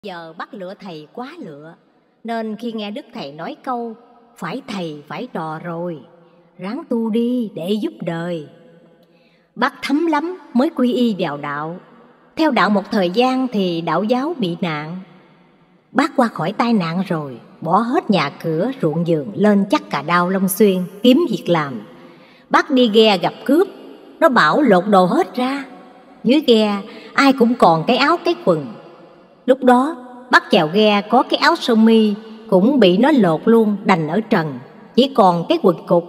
Giờ bắt lựa thầy quá lựa, nên khi nghe Đức Thầy nói câu phải thầy phải trò rồi, ráng tu đi để giúp đời. Bác thấm lắm mới quy y vào đạo. Theo đạo một thời gian thì đạo giáo bị nạn. Bác qua khỏi tai nạn rồi, bỏ hết nhà cửa ruộng vườn lên chắc Cà Đao Long Xuyên kiếm việc làm. Bác đi ghe gặp cướp, nó bảo lột đồ hết ra. Dưới ghe ai cũng còn cái áo cái quần. Lúc đó bác chèo ghe có cái áo sơ mi cũng bị nó lột luôn, đành ở trần, chỉ còn cái quần cục.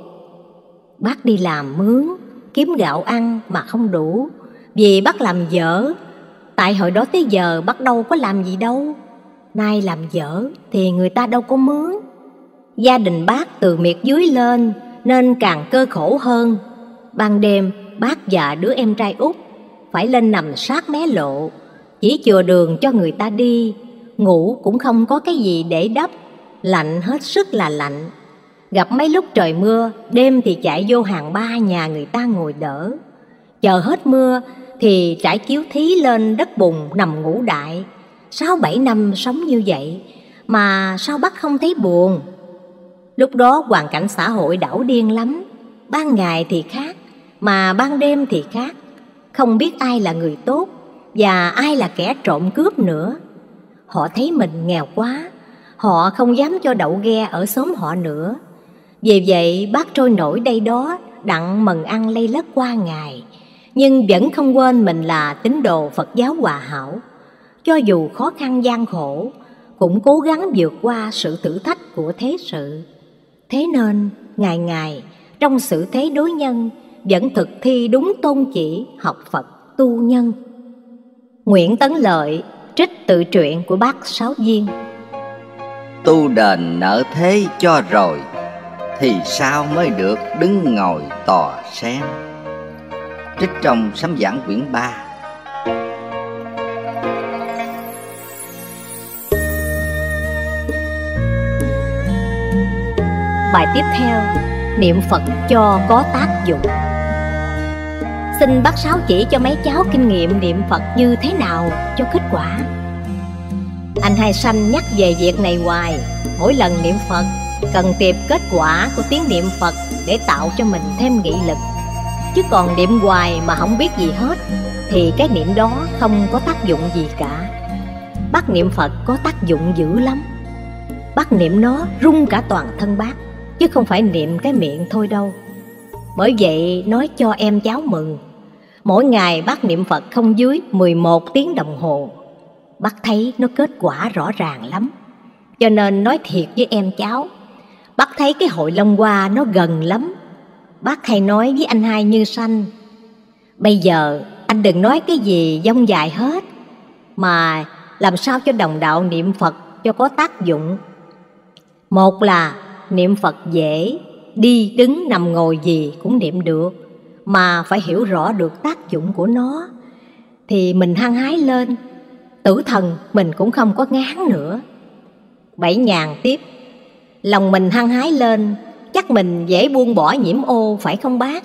Bác đi làm mướn kiếm gạo ăn mà không đủ, vì bác làm dở. Tại hồi đó tới giờ bác đâu có làm gì đâu. Nay làm dở thì người ta đâu có mướn. Gia đình bác từ miệt dưới lên nên càng cơ khổ hơn. Ban đêm bác và đứa em trai út phải lên nằm sát mé lộ, chỉ chừa đường cho người ta đi. Ngủ cũng không có cái gì để đắp, lạnh hết sức là lạnh. Gặp mấy lúc trời mưa, đêm thì chạy vô hàng ba nhà người ta ngồi đỡ. Chờ hết mưa thì trải chiếu thí lên đất bùn nằm ngủ đại. 6-7 năm sống như vậy mà sao bác không thấy buồn? Lúc đó hoàn cảnh xã hội đảo điên lắm. Ban ngày thì khác, mà ban đêm thì khác. Không biết ai là người tốt và ai là kẻ trộm cướp nữa. Họ thấy mình nghèo quá, họ không dám cho đậu ghe ở xóm họ nữa. Vì vậy bác trôi nổi đây đó, đặng mần ăn lây lất qua ngày, nhưng vẫn không quên mình là tín đồ Phật giáo hòa hảo. Cho dù khó khăn gian khổ, cũng cố gắng vượt qua sự thử thách của thế sự. Thế nên ngày ngày trong sự thế đối nhân, vẫn thực thi đúng tôn chỉ học Phật tu nhân. Nguyễn Tấn Lợi trích tự truyện của bác Sáu Viên. Tu đền nợ thế cho rồi, thì sao mới được đứng ngồi tò sen. Trích trong sấm giảng quyển 3. Bài tiếp theo, niệm Phật cho có tác dụng. Xin bác Sáu chỉ cho mấy cháu kinh nghiệm niệm Phật như thế nào cho kết quả. Anh Hai Sanh nhắc về việc này hoài. Mỗi lần niệm Phật cần tìm kết quả của tiếng niệm Phật để tạo cho mình thêm nghị lực. Chứ còn niệm hoài mà không biết gì hết thì cái niệm đó không có tác dụng gì cả. Bác niệm Phật có tác dụng dữ lắm. Bác niệm nó rung cả toàn thân bác, chứ không phải niệm cái miệng thôi đâu. Bởi vậy nói cho em cháu mừng. Mỗi ngày bác niệm Phật không dưới 11 tiếng đồng hồ. Bác thấy nó kết quả rõ ràng lắm. Cho nên nói thiệt với em cháu, bác thấy cái hội Long Hoa nó gần lắm. Bác hay nói với anh Hai Như Sanh, bây giờ anh đừng nói cái gì dông dài hết, mà làm sao cho đồng đạo niệm Phật cho có tác dụng. Một là niệm Phật dễ, đi đứng nằm ngồi gì cũng niệm được, mà phải hiểu rõ được tác dụng của nó thì mình hăng hái lên, tử thần mình cũng không có ngán nữa. Bảy nhàn tiếp, lòng mình hăng hái lên, chắc mình dễ buông bỏ nhiễm ô phải không bác?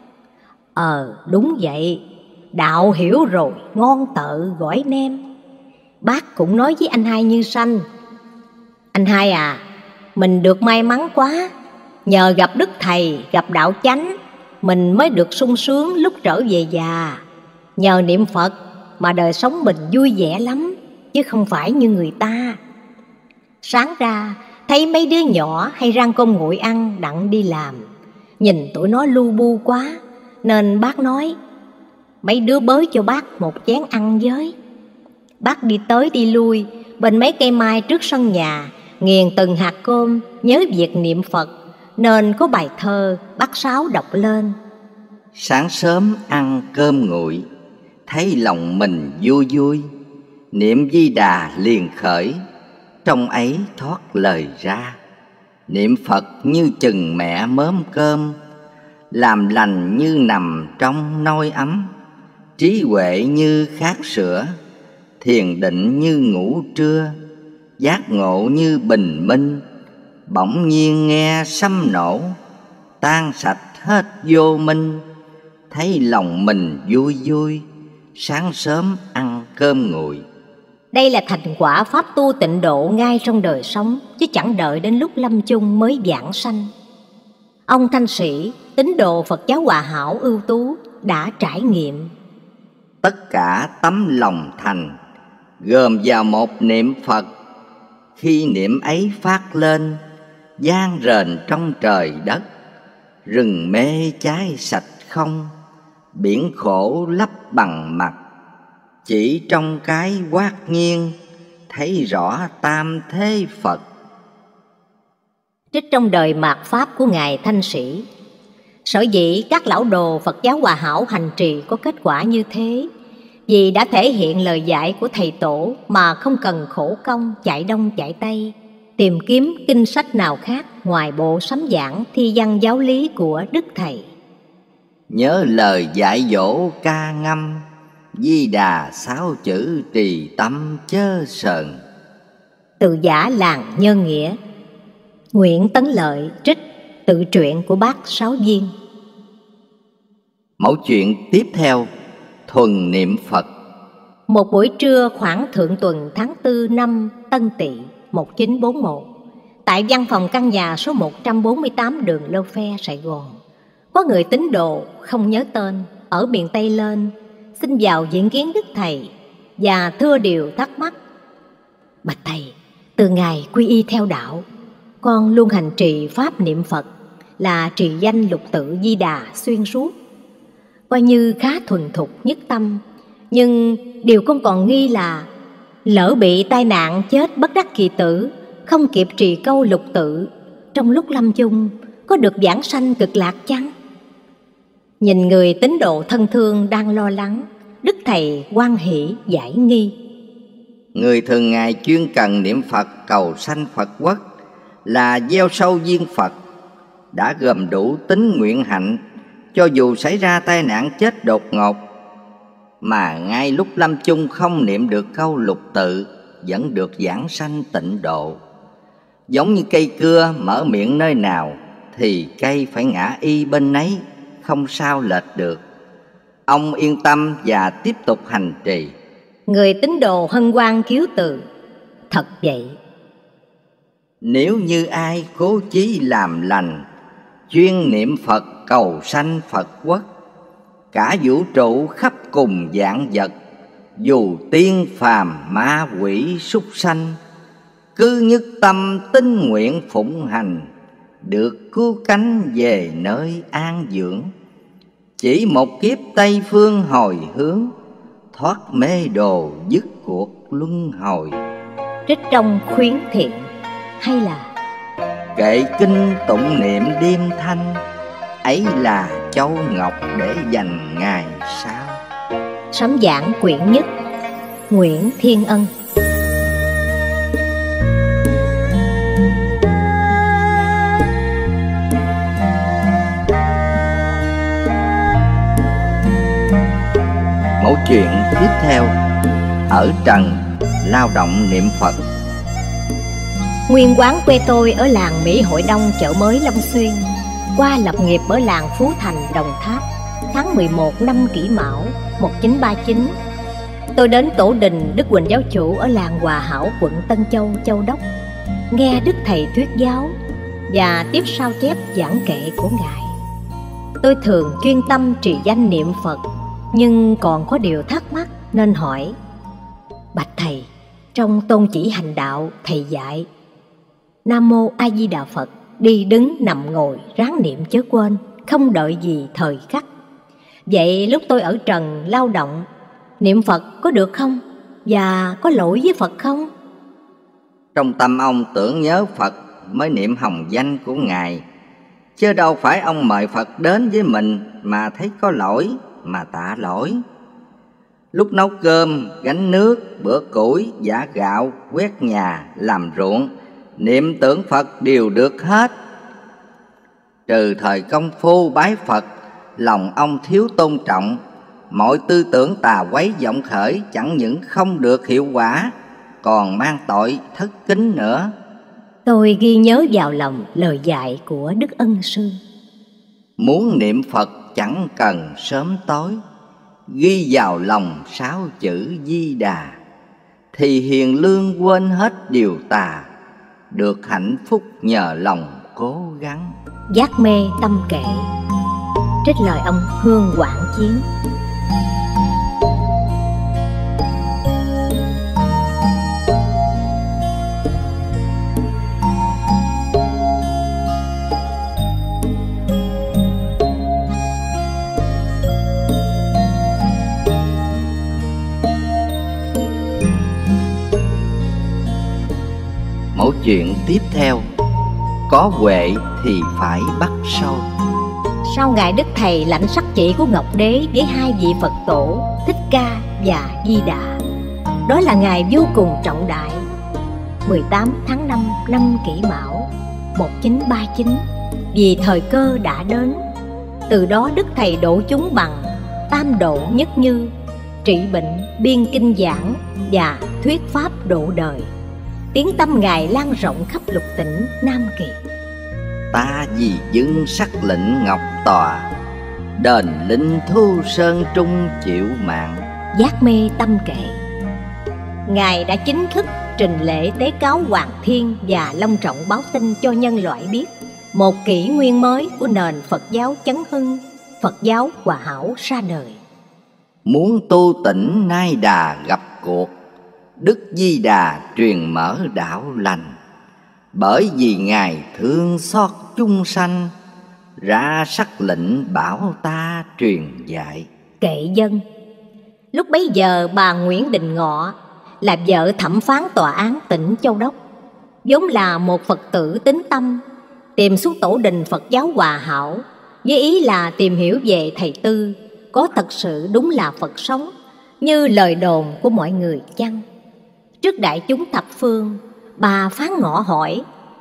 Đúng vậy, đạo hiểu rồi ngon tợ gỏi nem. Bác cũng nói với anh Hai Như Sanh, anh Hai à, mình được may mắn quá, nhờ gặp Đức Thầy, gặp đạo chánh, mình mới được sung sướng lúc trở về già. Nhờ niệm Phật mà đời sống mình vui vẻ lắm, chứ không phải như người ta. Sáng ra thấy mấy đứa nhỏ hay rang cơm nguội ăn đặng đi làm, nhìn tụi nó lu bu quá, nên bác nói mấy đứa bới cho bác một chén ăn với. Bác đi tới đi lui bên mấy cây mai trước sân nhà, nghiền từng hạt cơm, nhớ việc niệm Phật, nên có bài thơ bác Sáu đọc lên. Sáng sớm ăn cơm nguội, thấy lòng mình vui vui, niệm Di Đà liền khởi, trong ấy thoát lời ra. Niệm Phật như chừng mẹ mớm cơm, làm lành như nằm trong nôi ấm. Trí huệ như khát sữa, thiền định như ngủ trưa. Giác ngộ như bình minh, bỗng nhiên nghe sấm nổ. Tan sạch hết vô minh, thấy lòng mình vui vui, sáng sớm ăn cơm nguội. Đây là thành quả pháp tu tịnh độ ngay trong đời sống, chứ chẳng đợi đến lúc lâm chung mới vãng sanh. Ông Thanh Sĩ, tín đồ Phật giáo Hòa Hảo ưu tú, đã trải nghiệm. Tất cả tấm lòng thành gồm vào một niệm Phật. Khi niệm ấy phát lên, vang rền trong trời đất. Rừng mê cháy sạch không, biển khổ lấp bằng mặt. Chỉ trong cái quát nhiên, thấy rõ tam thế Phật. Trích trong đời mạt Pháp của Ngài Thanh Sĩ. Sở dĩ các lão đồ Phật giáo Hòa Hảo hành trì có kết quả như thế, vì đã thể hiện lời dạy của Thầy Tổ mà không cần khổ công chạy đông chạy tây, tìm kiếm kinh sách nào khác ngoài bộ sấm giảng thi văn giáo lý của Đức Thầy. Nhớ lời dạy dỗ ca ngâm, Di Đà 6 chữ trì tâm chớ sờn. Từ giả làng Nhân Nghĩa. Nguyễn Tấn Lợi trích tự truyện của Bác Sáu Viên. Mẫu chuyện tiếp theo, thuần niệm Phật. Một buổi trưa khoảng thượng tuần tháng 4 năm Tân Tỵ 1941, tại văn phòng căn nhà số 148 đường Lô Phe, Sài Gòn, có người tín đồ không nhớ tên ở miền Tây lên xin vào diện kiến Đức Thầy và thưa điều thắc mắc. Bạch Thầy, từ ngày quy y theo đạo, con luôn hành trì pháp niệm Phật là trì danh lục tự Di Đà xuyên suốt, coi như khá thuần thục nhất tâm. Nhưng điều con còn nghi là lỡ bị tai nạn chết bất đắc kỳ tử, không kịp trì câu lục tự, trong lúc lâm chung có được vãng sanh cực lạc chăng? Nhìn người tín đồ thân thương đang lo lắng, Đức Thầy hoan hỷ giải nghi. Người thường ngày chuyên cần niệm Phật cầu sanh Phật quốc là gieo sâu duyên Phật, đã gồm đủ tính nguyện hạnh, cho dù xảy ra tai nạn chết đột ngột, mà ngay lúc lâm chung không niệm được câu lục tự, vẫn được vãng sanh tịnh độ. Giống như cây cưa mở miệng nơi nào thì cây phải ngã y bên nấy, không sao lệch được. Ông yên tâm và tiếp tục hành trì. Người tín đồ hân hoan kiếu từ. Thật vậy, nếu như ai cố chí làm lành, chuyên niệm Phật cầu sanh Phật quốc, cả vũ trụ khắp cùng vạn vật, dù tiên phàm ma quỷ súc sanh, cứ nhất tâm tín nguyện phụng hành, được cứu cánh về nơi an dưỡng. Chỉ một kiếp Tây phương hồi hướng, thoát mê đồ dứt cuộc luân hồi. trích trong khuyến thiện. Hay là Kệ kinh tụng niệm đêm thanh, ấy là châu ngọc để dành ngày sau. sấm giảng quyển nhất. Nguyễn Thiên Ân. Mẫu chuyện tiếp theo, ở trần lao động niệm Phật. Nguyên quán quê tôi ở làng Mỹ Hội Đông, chợ mới Long Xuyên, qua lập nghiệp ở làng Phú Thành, Đồng Tháp. Tháng 11 năm Kỷ Mão 1939, tôi đến tổ đình Đức Quỳnh giáo chủ ở làng Hòa Hảo, quận Tân Châu, Châu Đốc, nghe Đức Thầy thuyết giáo và tiếp sao chép giảng kệ của Ngài. Tôi thường chuyên tâm trì danh niệm Phật, nhưng còn có điều thắc mắc nên hỏi. Bạch Thầy, trong tôn chỉ hành đạo, Thầy dạy Nam Mô A Di Đà Phật, đi đứng nằm ngồi ráng niệm chớ quên, không đợi gì thời khắc. Vậy lúc tôi ở trần lao động, niệm Phật có được không? Và có lỗi với Phật không? Trong tâm ông tưởng nhớ Phật mới niệm hồng danh của Ngài, chứ đâu phải ông mời Phật đến với mình mà thấy có lỗi mà tạ lỗi. Lúc nấu cơm, gánh nước, bữa củi, giã gạo, quét nhà, làm ruộng, niệm tưởng Phật đều được hết. Trừ thời công phu bái Phật, lòng ông thiếu tôn trọng, mọi tư tưởng tà quấy vọng khởi chẳng những không được hiệu quả, còn mang tội thất kính nữa. Tôi ghi nhớ vào lòng lời dạy của Đức Ân Sư. Muốn niệm Phật chẳng cần sớm tối, ghi vào lòng 6 chữ Di Đà, thì hiền lương quên hết điều tà, được hạnh phúc nhờ lòng cố gắng. Giác mê tâm kệ. Trích lời ông Hương Quảng Chiến. Mẫu chuyện tiếp theo: có huệ thì phải bắt sâu. Sau Ngài Đức Thầy lãnh sắc chỉ của Ngọc Đế với hai vị Phật tổ Thích Ca và Di Đà, đó là ngày vô cùng trọng đại. 18 tháng 5 năm Kỷ Mão 1939, vì thời cơ đã đến. Từ đó Đức Thầy độ chúng bằng tam độ nhất như, trị bệnh, biên kinh giảng và thuyết pháp độ đời. Tiếng tâm Ngài lan rộng khắp lục tỉnh Nam Kỳ. Ta vì dưng sắc lệnh ngọc tòa, đền linh thu sơn trung chịu mạng. Giác mê tâm kệ. Ngài đã chính thức trình lễ tế cáo Hoàng Thiên và long trọng báo tin cho nhân loại biết một kỷ nguyên mới của nền Phật giáo chấn hưng, Phật giáo hòa hảo ra đời. Muốn tu tỉnh nay đà gặp cuộc, Đức Di Đà truyền mở đạo lành. Bởi vì Ngài thương xót chúng sanh, ra sắc lệnh bảo ta truyền dạy. Kệ dân. Lúc bấy giờ bà Nguyễn Đình Ngọ là vợ thẩm phán tòa án tỉnh Châu Đốc, vốn là một Phật tử tín tâm, tìm xuống tổ đình Phật giáo hòa hảo với ý là tìm hiểu về thầy Tư có thật sự đúng là Phật sống như lời đồn của mọi người chăng. Trước đại chúng thập phương, bà Phán Ngọ hỏi: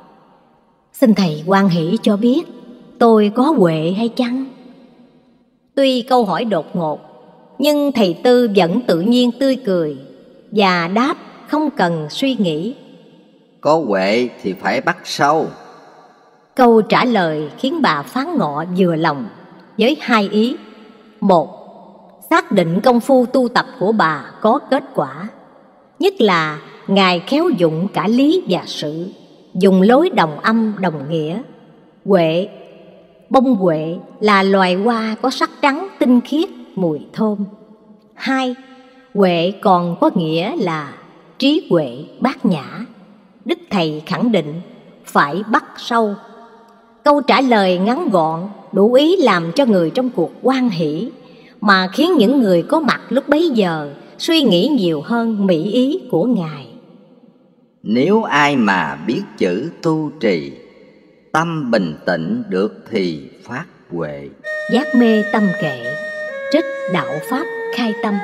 xin thầy hoan hỷ cho biết tôi có huệ hay chăng? Tuy câu hỏi đột ngột, nhưng thầy Tư vẫn tự nhiên tươi cười và đáp không cần suy nghĩ: có huệ thì phải bắt sâu. Câu trả lời khiến bà Phán Ngọ vừa lòng với hai ý. Một, xác định công phu tu tập của bà có kết quả, nhất là Ngài khéo dụng cả lý và sự, dùng lối đồng âm đồng nghĩa. Huệ, bông huệ là loài hoa có sắc trắng tinh khiết, mùi thơm. Hai, huệ còn có nghĩa là trí huệ bát nhã. Đức Thầy khẳng định phải bắt sâu. Câu trả lời ngắn gọn đủ ý làm cho người trong cuộc hoan hỷ, mà khiến những người có mặt lúc bấy giờ suy nghĩ nhiều hơn mỹ ý của Ngài. Nếu ai mà biết chữ tu trì, tâm bình tĩnh được thì phát huệ. Giác mê tâm kệ. Trích Đạo Pháp Khai Tâm.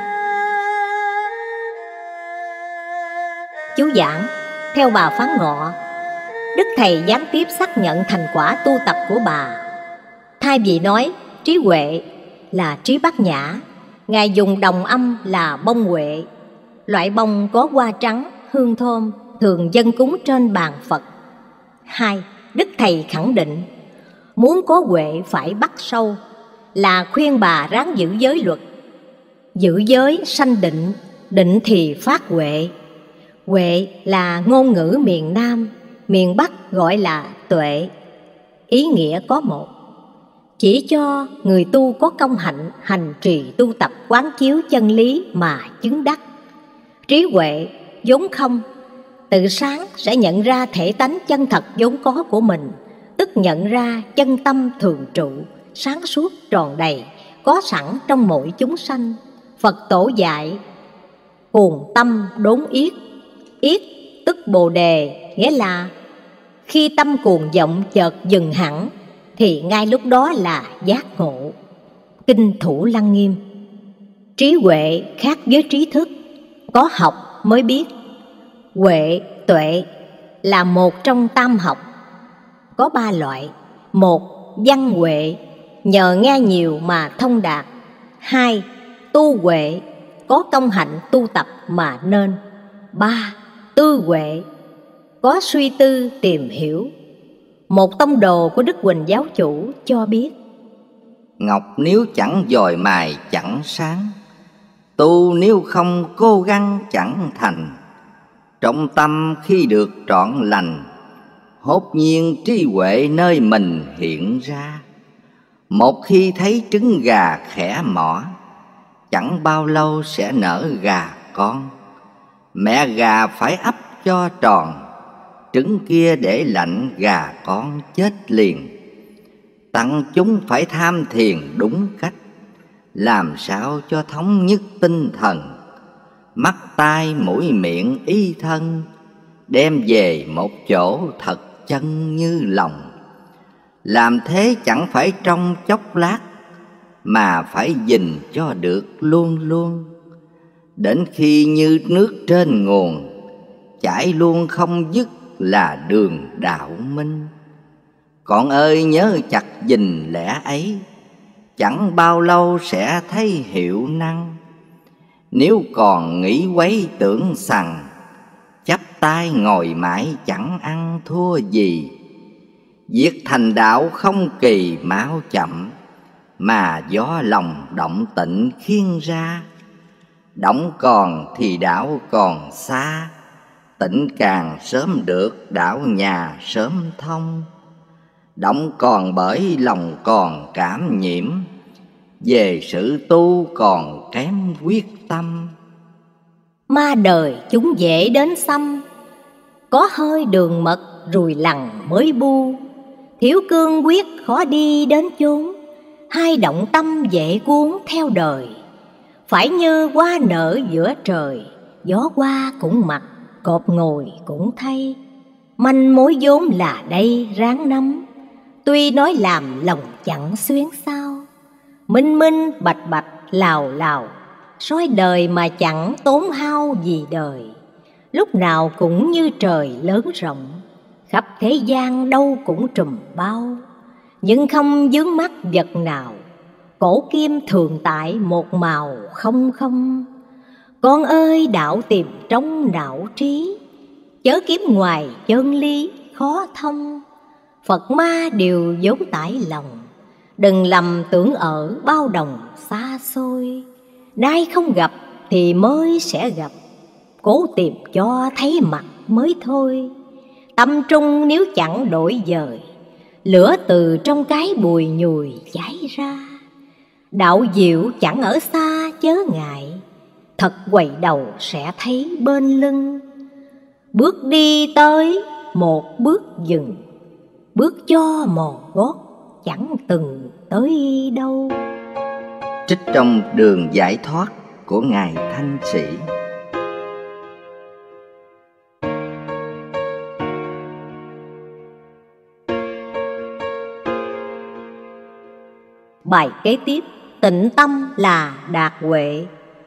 Chú giảng. Theo bà Phán Ngọ, Đức Thầy gián tiếp xác nhận thành quả tu tập của bà. Thay vì nói trí huệ là trí bát nhã, Ngài dùng đồng âm là bông huệ, loại bông có hoa trắng, hương thơm, thường dâng cúng trên bàn Phật. Hai, Đức Thầy khẳng định muốn có huệ phải bắt sâu, là khuyên bà ráng giữ giới luật. Giữ giới sanh định, định thì phát huệ. Huệ là ngôn ngữ miền Nam, miền Bắc gọi là tuệ. Ý nghĩa có một, chỉ cho người tu có công hạnh hành trì tu tập quán chiếu chân lý mà chứng đắc. Trí huệ vốn không, tự sáng sẽ nhận ra thể tánh chân thật vốn có của mình, tức nhận ra chân tâm thường trụ, sáng suốt tròn đầy, có sẵn trong mỗi chúng sanh. Phật tổ dạy cuồng tâm đốn yết. Yết tức bồ đề, nghĩa là khi tâm cuồng vọng chợt dừng hẳn thì ngay lúc đó là giác ngộ. Kinh Thủ Lăng Nghiêm. Trí huệ khác với trí thức, có học mới biết. Huệ, tuệ là một trong tam học, có ba loại. Một, văn huệ, nhờ nghe nhiều mà thông đạt. Hai, tu huệ, có công hạnh tu tập mà nên. Ba, tư huệ, có suy tư tìm hiểu. Một tông đồ của Đức Huỳnh Giáo Chủ cho biết: ngọc nếu chẳng dòi mài chẳng sáng, tu nếu không cố gắng chẳng thành. Trong tâm khi được trọn lành, hốt nhiên trí huệ nơi mình hiện ra. Một khi thấy trứng gà khẽ mỏ, chẳng bao lâu sẽ nở gà con. Mẹ gà phải ấp cho tròn, trứng kia để lạnh gà con chết liền. Tặng chúng phải tham thiền đúng cách, làm sao cho thống nhất tinh thần. Mắt tai mũi miệng ý thân, đem về một chỗ thật chân như lòng. Làm thế chẳng phải trong chốc lát, mà phải gìn cho được luôn luôn. Đến khi như nước trên nguồn, chảy luôn không dứt là đường đạo minh. Con ơi nhớ chặt gìn lẽ ấy, chẳng bao lâu sẽ thấy hiệu năng. Nếu còn nghĩ quấy tưởng sằng, chắp tay ngồi mãi chẳng ăn thua gì. Việc thành đạo không kỳ mau chậm, mà gió lòng động tịnh khiêng ra. Động còn thì đạo còn xa, tịnh càng sớm được đạo nhà sớm thông. Động còn bởi lòng còn cảm nhiễm, về sự tu còn kém quyết tâm. Ma đời chúng dễ đến xăm, có hơi đường mật rùi lằn mới bu. Thiếu cương quyết khó đi đến chốn, hai động tâm dễ cuốn theo đời. Phải như hoa nở giữa trời, gió qua cũng mặc, cọp ngồi cũng thay. Manh mối vốn là đây ráng nắm, tuy nói làm lòng chẳng xuyến sao. Minh minh bạch bạch lào lào, soi đời mà chẳng tốn hao gì đời. Lúc nào cũng như trời lớn rộng, khắp thế gian đâu cũng trùm bao. Nhưng không vướng mắc vật nào, cổ kim thường tại một màu không không. Con ơi đạo tìm trong não trí, chớ kiếm ngoài chân lý khó thông. Phật ma đều vốn tại lòng, đừng lầm tưởng ở bao đồng xa xôi. Nay không gặp thì mới sẽ gặp, cố tìm cho thấy mặt mới thôi. Tâm trung nếu chẳng đổi dời, lửa từ trong cái bùi nhùi cháy ra. Đạo diệu chẳng ở xa chớ ngại, thật quay đầu sẽ thấy bên lưng. Bước đi tới một bước dừng, bước cho một gót chẳng từng tới đâu. Trích trong Đường Giải Thoát của Ngài Thanh Sĩ. Bài kế tiếp, tịnh tâm là đạt huệ.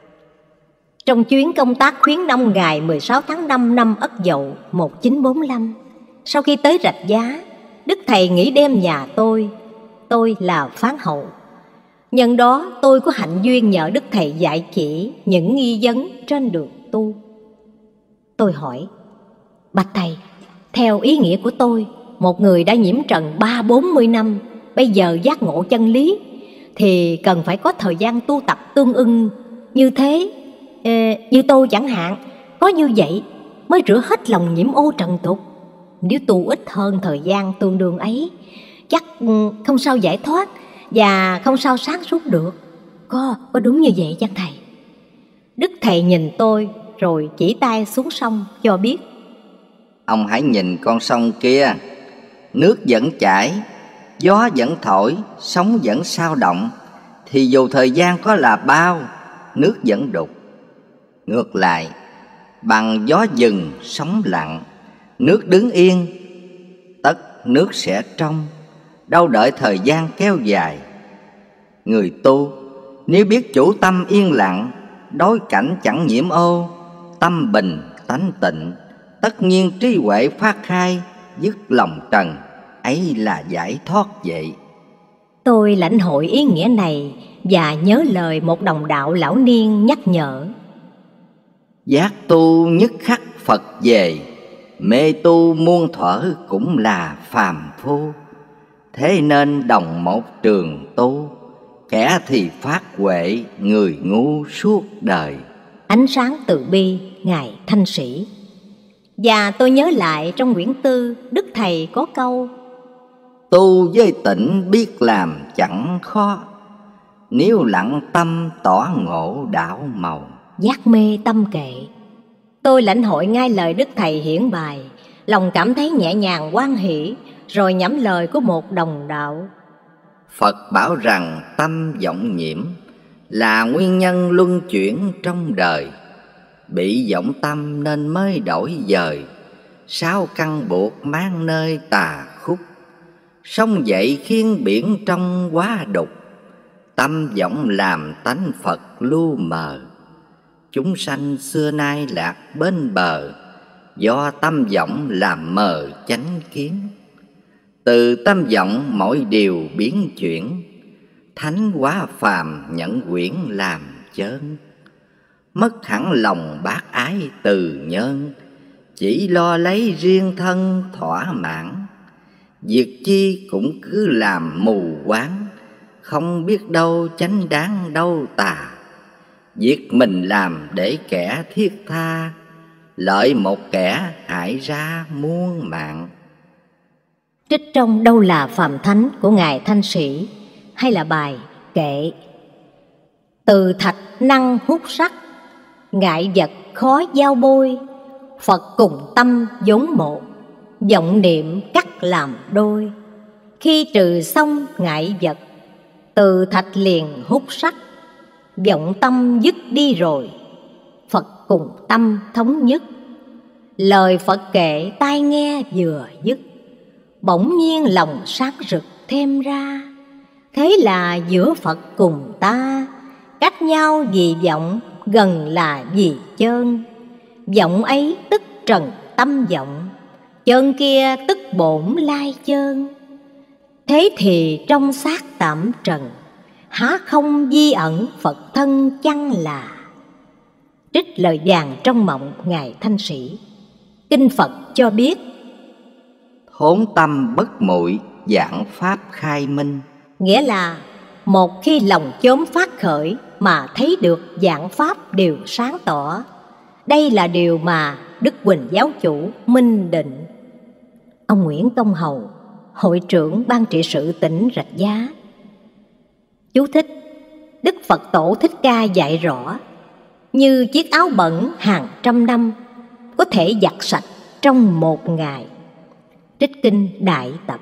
Trong chuyến công tác khuyến nông ngày 16 tháng 5 năm Ất Dậu 1945, sau khi tới Rạch Giá, Đức Thầy nghĩ đem nhà tôi là phán hậu. Nhân đó tôi có hạnh duyên nhờ Đức Thầy dạy chỉ những nghi vấn trên đường tu. Tôi hỏi: bạch Thầy, theo ý nghĩa của tôi, một người đã nhiễm trần 30-40 năm, bây giờ giác ngộ chân lý, thì cần phải có thời gian tu tập tương ưng như thế. Như tôi chẳng hạn, có như vậy mới rửa hết lòng nhiễm ô trần tục. Nếu tu ít hơn thời gian tương đương ấy, chắc không sao giải thoát và không sao sáng suốt được. Có đúng như vậy chăng Thầy? Đức Thầy nhìn tôi rồi chỉ tay xuống sông cho biết: ông hãy nhìn con sông kia, nước vẫn chảy, gió vẫn thổi, sóng vẫn sao động, thì dù thời gian có là bao, nước vẫn đục. Ngược lại, bằng gió dừng sóng lặng, nước đứng yên, tất nước sẽ trong, đâu đợi thời gian kéo dài. Người tu nếu biết chủ tâm yên lặng, đối cảnh chẳng nhiễm ô, tâm bình tánh tịnh, tất nhiên trí huệ phát khai, dứt lòng trần, ấy là giải thoát vậy. Tôi lãnh hội ý nghĩa này và nhớ lời một đồng đạo lão niên nhắc nhở: giác tu nhất khắc Phật về, mê tu muôn thuở cũng là phàm phu. Thế nên đồng một trường tu, kẻ thì phát huệ, người ngu suốt đời. Ánh sáng từ bi Ngài Thanh Sĩ. Và tôi nhớ lại trong quyển Tư, Đức Thầy có câu: tu với tịnh biết làm chẳng khó, nếu lặng tâm tỏ ngộ đạo màu. Giác mê tâm kệ. Tôi lãnh hội ngay lời Đức Thầy hiển bài, lòng cảm thấy nhẹ nhàng hoan hỷ, rồi nhẩm lời của một đồng đạo: Phật bảo rằng tâm vọng nhiễm là nguyên nhân luân chuyển trong đời, bị vọng tâm nên mới đổi dời, sáu căn buộc mang nơi tà khúc, sông dậy khiến biển trong quá đục, tâm vọng làm tánh Phật lu mờ. Chúng sanh xưa nay lạc bên bờ, do tâm vọng làm mờ chánh kiến. Từ tâm vọng mọi điều biến chuyển, thánh hóa phàm nhận quyển làm chơn. Mất hẳn lòng bác ái từ nhân, chỉ lo lấy riêng thân thỏa mãn. Việc chi cũng cứ làm mù quáng, không biết đâu chánh đáng đâu tà. Việc mình làm để kẻ thiết tha, lợi một kẻ hại ra muôn mạng. Trích trong Đâu là Phàm Thánh của Ngài Thanh Sĩ, hay là bài kệ: từ thạch năng hút sắt, ngại vật khó giao bôi. Phật cùng tâm vốn một, vọng niệm cắt làm đôi. Khi trừ xong ngại vật, từ thạch liền hút sắt. Vọng tâm dứt đi rồi, Phật cùng tâm thống nhất. Lời Phật kệ tai nghe vừa dứt, bỗng nhiên lòng sáng rực thêm ra. Thế là giữa Phật cùng ta, cách nhau vì vọng, gần là vì chơn. Vọng ấy tức trần tâm vọng, chơn kia tức bổn lai chơn. Thế thì trong xác tạm trần, há không vi ẩn Phật thân chăng là. Trích lời vàng trong mộng Ngài Thanh Sĩ. Kinh Phật cho biết: thốn tâm bất muội, giảng pháp khai minh. Nghĩa là một khi lòng chớm phát khởi mà thấy được giảng pháp đều sáng tỏ. Đây là điều mà Đức Huỳnh Giáo Chủ minh định. Ông Nguyễn Công Hầu, hội trưởng ban trị sự tỉnh Rạch Giá. Chú thích: Đức Phật Tổ Thích Ca dạy rõ, như chiếc áo bẩn hàng trăm năm có thể giặt sạch trong một ngày. Trích kinh Đại Tập.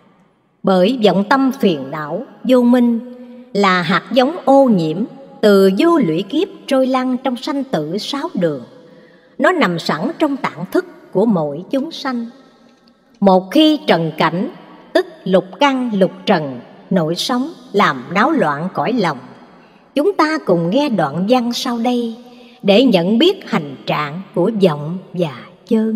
Bởi vọng tâm phiền não vô minh là hạt giống ô nhiễm từ vô lũy kiếp trôi lăn trong sanh tử sáu đường. Nó nằm sẵn trong tạng thức của mỗi chúng sanh. Một khi trần cảnh, tức lục căn lục trần nổi sóng làm náo loạn cõi lòng. Chúng ta cùng nghe đoạn văn sau đây để nhận biết hành trạng của vọng và chơn.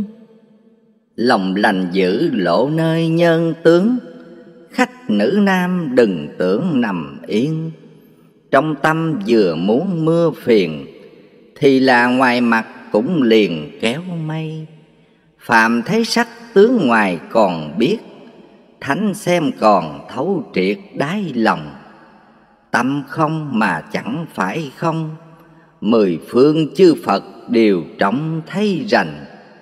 Lòng lành dữ lộ nơi nhân tướng, khách nữ nam đừng tưởng nằm yên. Trong tâm vừa muốn mưa phiền, thì là ngoài mặt cũng liền kéo mây. Phàm thấy sách tướng ngoài còn biết, thánh xem còn thấu triệt đáy lòng. Tâm không mà chẳng phải không, mười phương chư Phật đều trông thấy rành.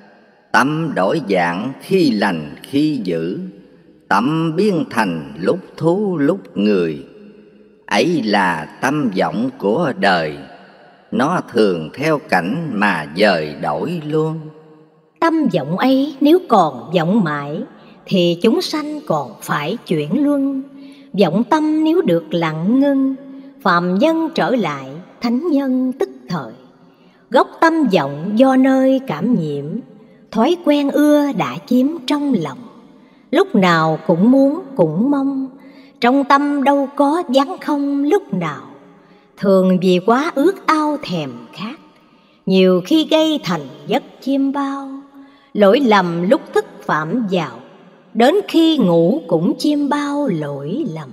Tâm đổi dạng khi lành khi dữ, tâm biến thành lúc thú lúc người. Ấy là tâm vọng của đời, nó thường theo cảnh mà dời đổi luôn. Tâm vọng ấy nếu còn vọng mãi, thì chúng sanh còn phải chuyển luân. Vọng tâm nếu được lặng ngưng, phàm nhân trở lại thánh nhân tức thời. Gốc tâm vọng do nơi cảm nhiễm, thói quen ưa đã chiếm trong lòng. Lúc nào cũng muốn cũng mong, trong tâm đâu có vắng không lúc nào. Thường vì quá ước ao thèm khát, nhiều khi gây thành giấc chiêm bao. Lỗi lầm lúc thức phạm vào, đến khi ngủ cũng chiêm bao lỗi lầm.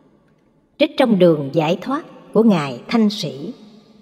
Trích trong Đường Giải Thoát của Ngài Thanh Sĩ.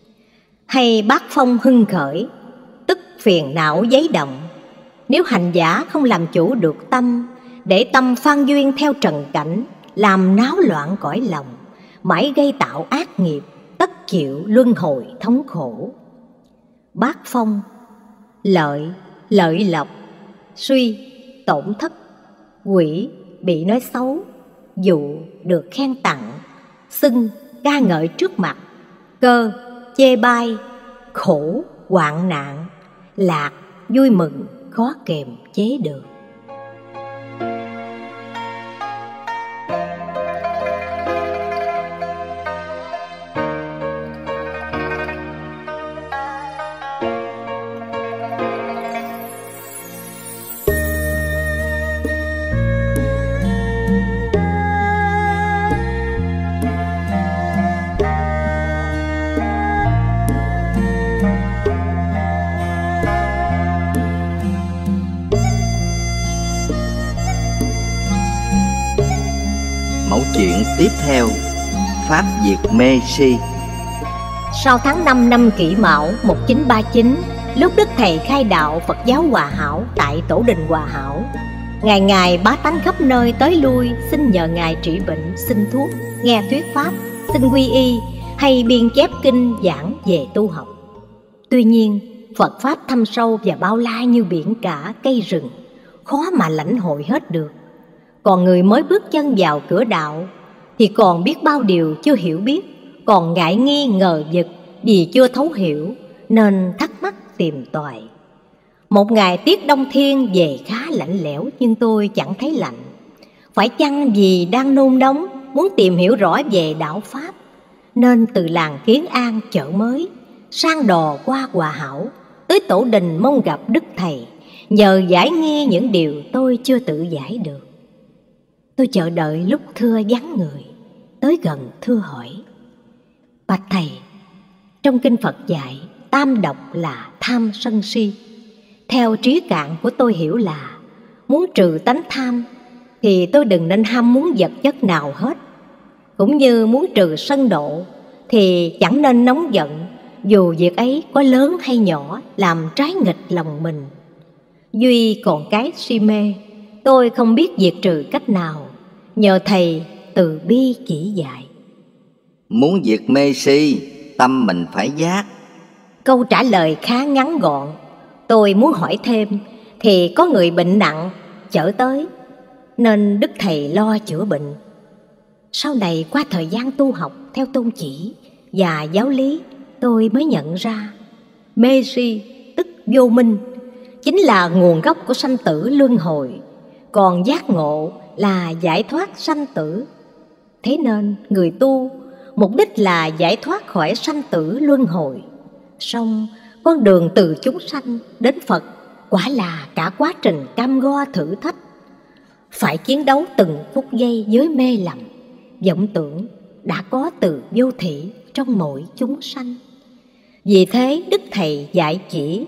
Hay bát phong hưng khởi, tức phiền não giấy động. Nếu hành giả không làm chủ được tâm, để tâm phan duyên theo trần cảnh, làm náo loạn cõi lòng, mãi gây tạo ác nghiệp, tất chịu luân hồi thống khổ. Bát phong: lợi, lợi lộc, suy, tổn thất, quỷ, bị nói xấu, dụ, được khen tặng, xưng, ca ngợi trước mặt, cơ, chê bai, khổ, hoạn nạn, lạc, vui mừng, khó kềm chế được. Mẫu chuyện tiếp theo, Pháp diệt mê si. Sau tháng 5 năm Kỷ Mão 1939, lúc Đức Thầy khai đạo Phật giáo Hòa Hảo tại Tổ đình Hòa Hảo, ngày ngày bá tánh khắp nơi tới lui xin nhờ Ngài trị bệnh, xin thuốc, nghe thuyết pháp, xin quy y hay biên chép kinh giảng về tu học. Tuy nhiên, Phật pháp thâm sâu và bao la như biển cả cây rừng, khó mà lãnh hội hết được. Còn người mới bước chân vào cửa đạo thì còn biết bao điều chưa hiểu biết, còn ngại nghi ngờ vực vì chưa thấu hiểu nên thắc mắc tìm tòi. Một ngày tiết đông thiên về khá lạnh lẽo, nhưng tôi chẳng thấy lạnh. Phải chăng vì đang nôn nóng muốn tìm hiểu rõ về đạo pháp, nên từ làng Kiến An chợ mới sang đò qua Hòa Hảo tới Tổ đình mong gặp Đức Thầy, nhờ giải nghi những điều tôi chưa tự giải được. Tôi chờ đợi lúc thưa vắng người, tới gần thưa hỏi: bạch Thầy, trong kinh Phật dạy tam độc là tham sân si. Theo trí cạn của tôi hiểu là muốn trừ tánh tham thì tôi đừng nên ham muốn vật chất nào hết. Cũng như muốn trừ sân độ thì chẳng nên nóng giận, dù việc ấy có lớn hay nhỏ làm trái nghịch lòng mình. Duy còn cái si mê, tôi không biết diệt trừ cách nào, nhờ Thầy từ bi chỉ dạy. Muốn diệt mê si, tâm mình phải giác. Câu trả lời khá ngắn gọn. Tôi muốn hỏi thêm thì có người bệnh nặng chở tới, nên Đức Thầy lo chữa bệnh. Sau này qua thời gian tu học theo tôn chỉ và giáo lý, tôi mới nhận ra mê si tức vô minh chính là nguồn gốc của sanh tử luân hồi, còn giác ngộ là giải thoát sanh tử. Thế nên người tu mục đích là giải thoát khỏi sanh tử luân hồi. Song con đường từ chúng sanh đến Phật quả là cả quá trình cam go thử thách, phải chiến đấu từng phút giây với mê lầm, vọng tưởng đã có từ vô thị trong mỗi chúng sanh. Vì thế Đức Thầy dạy chỉ: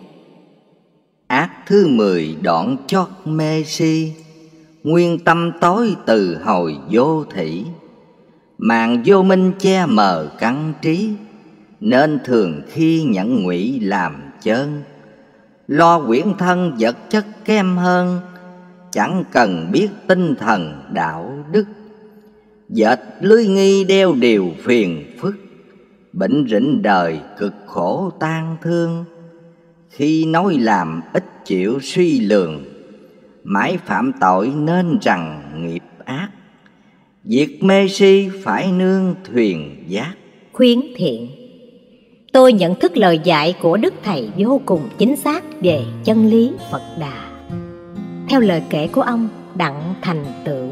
ác thứ 10 đoạn chót mê si, nguyên tâm tối từ hồi vô thị. Màn vô minh che mờ căn trí, nên thường khi nhẫn ngụy làm chơn. Lo quyển thân vật chất kém hơn, chẳng cần biết tinh thần đạo đức. Dệt lưới nghi đeo điều phiền phức, bệnh rịnh đời cực khổ tan thương. Khi nói làm ít chịu suy lường, mãi phạm tội nên rằng nghiệp ác. Diệt mê si phải nương thuyền giác. Khuyến thiện. Tôi nhận thức lời dạy của Đức Thầy vô cùng chính xác về chân lý Phật Đà. Theo lời kể của ông Đặng Thành Tựu.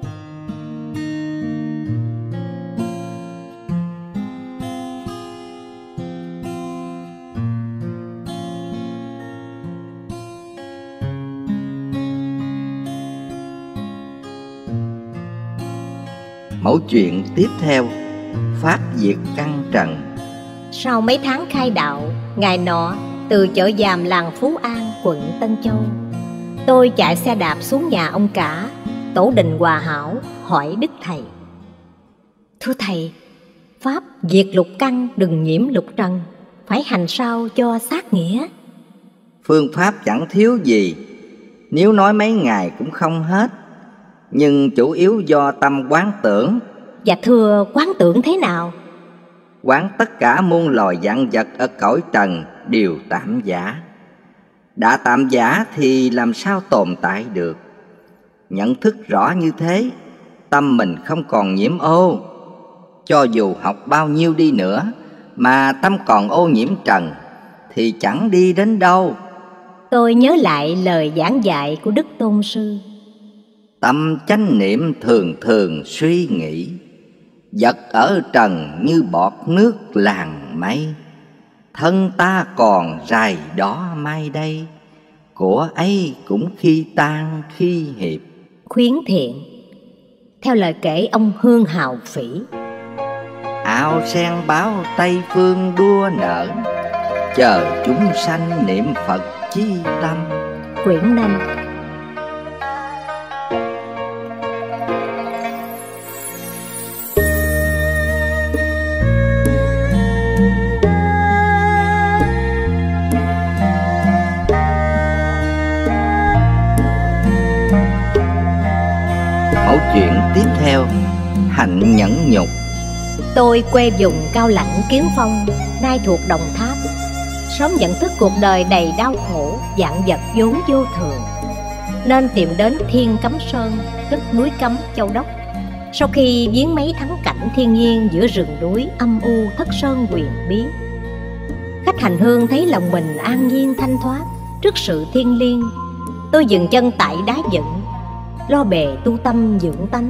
Mẫu chuyện tiếp theo, Pháp diệt căn trần. Sau mấy tháng khai đạo, ngày nọ từ chợ Giàm làng Phú An, quận Tân Châu, tôi chạy xe đạp xuống nhà ông cả, Tổ đình Hòa Hảo, hỏi Đức Thầy: thưa Thầy, Pháp diệt lục căn đừng nhiễm lục trần, phải hành sao cho sát nghĩa? Phương pháp chẳng thiếu gì, nếu nói mấy ngày cũng không hết, nhưng chủ yếu do tâm quán tưởng. Dạ thưa, quán tưởng thế nào? Quán tất cả muôn loài vạn vật ở cõi trần đều tạm giả. Đã tạm giả thì làm sao tồn tại được. Nhận thức rõ như thế, tâm mình không còn nhiễm ô. Cho dù học bao nhiêu đi nữa mà tâm còn ô nhiễm trần thì chẳng đi đến đâu. Tôi nhớ lại lời giảng dạy của Đức Tôn Sư. Tâm chánh niệm thường thường suy nghĩ, vật ở trần như bọt nước làng mây. Thân ta còn rày đó mai đây, của ấy cũng khi tan khi hiệp. Khuyến thiện. Theo lời kể ông Hương Hào Phỉ: Ao sen báo Tây phương đua nở, chờ chúng sanh niệm Phật chi tâm. Quyển 5. Mẫu chuyện tiếp theo, hạnh nhẫn nhục. Tôi quê vùng cao lãnh Kiến Phong, nay thuộc Đồng Tháp. Sớm nhận thức cuộc đời đầy đau khổ, vạn vật vốn vô thường, nên tìm đến Thiên Cấm Sơn, tức núi Cấm, Châu Đốc. Sau khi viếng mấy thắng cảnh thiên nhiên giữa rừng núi âm u thất sơn huyền bí, khách hành hương thấy lòng mình an nhiên thanh thoát trước sự thiêng liêng. Tôi dừng chân tại đá dựng, lo bề tu tâm dưỡng tánh.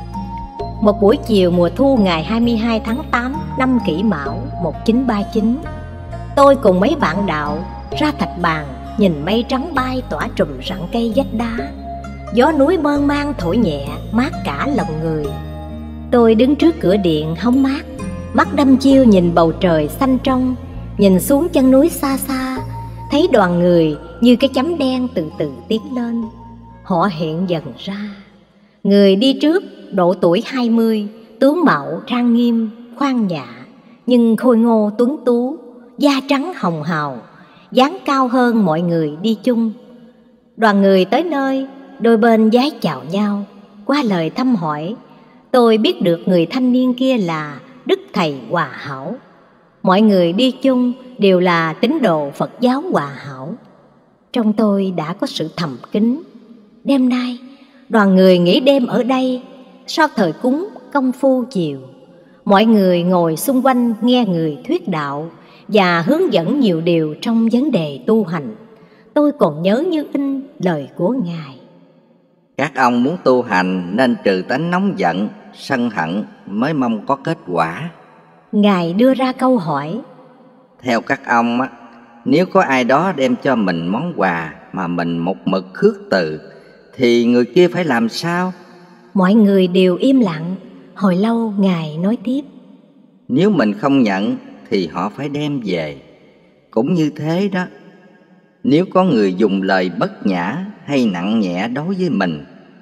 Một buổi chiều mùa thu ngày 22 tháng 8 năm Kỷ Mão 1939, tôi cùng mấy bạn đạo ra thạch bàn nhìn mây trắng bay tỏa trùm rặng cây vách đá. Gió núi mơn man thổi nhẹ, mát cả lòng người. Tôi đứng trước cửa điện hóng mát, mắt đăm chiêu nhìn bầu trời xanh trong, nhìn xuống chân núi xa xa, thấy đoàn người như cái chấm đen từ từ tiến lên. Họ hiện dần ra. Người đi trước độ tuổi 20, tướng mạo trang nghiêm, khoan nhã, nhưng khôi ngô tuấn tú, da trắng hồng hào, dáng cao hơn mọi người đi chung. Đoàn người tới nơi, đôi bên vái chào nhau. Qua lời thăm hỏi, tôi biết được người thanh niên kia là Đức Thầy Hòa Hảo. Mọi người đi chung đều là tín đồ Phật giáo Hòa Hảo. Trong tôi đã có sự thầm kín. Đêm nay, đoàn người nghỉ đêm ở đây. Sau thời cúng công phu chiều, mọi người ngồi xung quanh nghe người thuyết đạo và hướng dẫn nhiều điều trong vấn đề tu hành. Tôi còn nhớ như in lời của Ngài: Các ông muốn tu hành nên trừ tánh nóng giận, sân hận mới mong có kết quả. Ngài đưa ra câu hỏi: Theo các ông, nếu có ai đó đem cho mình món quà mà mình một mực khước từ, thì người kia phải làm sao? Mọi người đều im lặng. Hồi lâu Ngài nói tiếp: Nếu mình không nhận thì họ phải đem về. Cũng như thế đó, nếu có người dùng lời bất nhã hay nặng nhẹ đối với mình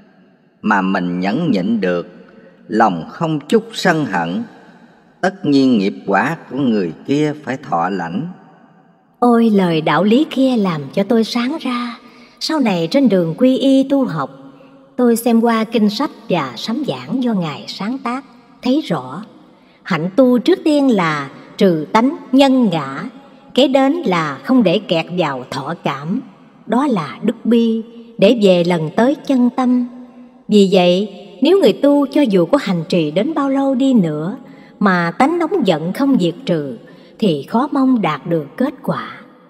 mà mình nhẫn nhịn được, lòng không chút sân hận, tất nhiên nghiệp quả của người kia phải thọ lãnh. Ôi, lời đạo lý kia làm cho tôi sáng ra. Sau này trên đường quy y tu học, tôi xem qua kinh sách và sám giảng do Ngài sáng tác, thấy rõ hạnh tu trước tiên là trừ tánh nhân ngã, kế đến là không để kẹt vào thọ cảm, đó là đức bi, để về lần tới chân tâm. Vì vậy, nếu người tu cho dù có hành trì đến bao lâu đi nữa mà tánh nóng giận không diệt trừ, thì khó mong đạt được kết quả.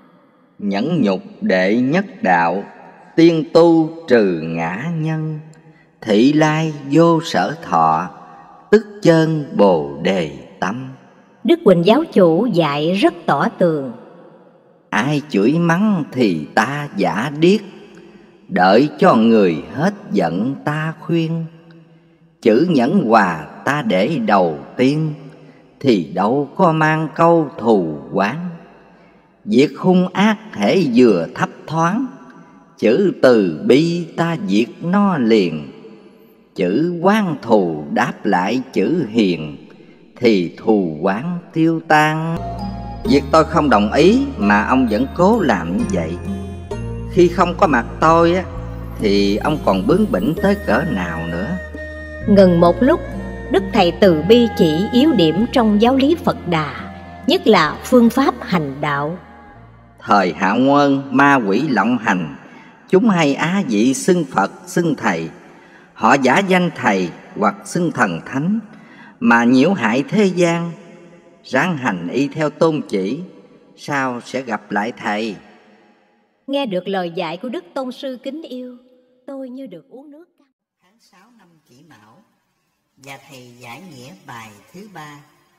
Nhẫn nhục đệ nhất đạo, tiên tu trừ ngã nhân. Thị lai vô sở thọ, tức chân bồ đề tâm. Đức Huỳnh giáo chủ dạy rất tỏ tường: Ai chửi mắng thì ta giả điếc, đợi cho người hết giận ta khuyên. Chữ nhẫn hòa ta để đầu tiên, thì đâu có mang câu thù oán. Việc hung ác hễ vừa thấp thoáng, chữ từ bi ta diệt nó liền. Chữ oán thù đáp lại chữ hiền, thì thù oán tiêu tan. Việc tôi không đồng ý mà ông vẫn cố làm như vậy. Khi không có mặt tôi thì ông còn bướng bỉnh tới cỡ nào nữa. Ngừng một lúc, Đức Thầy từ bi chỉ yếu điểm trong giáo lý Phật Đà, nhất là phương pháp hành đạo. Thời Hạ Nguyên ma quỷ lộng hành, chúng hay á dị xưng Phật xưng Thầy. Họ giả danh Thầy hoặc xưng Thần Thánh mà nhiễu hại thế gian. Ráng hành y theo tôn chỉ, sao sẽ gặp lại Thầy. Nghe được lời dạy của Đức Tôn sư kính yêu, tôi như được uống nước. Tháng 6 năm Kỷ Mão, và Thầy giải nghĩa bài thứ 3.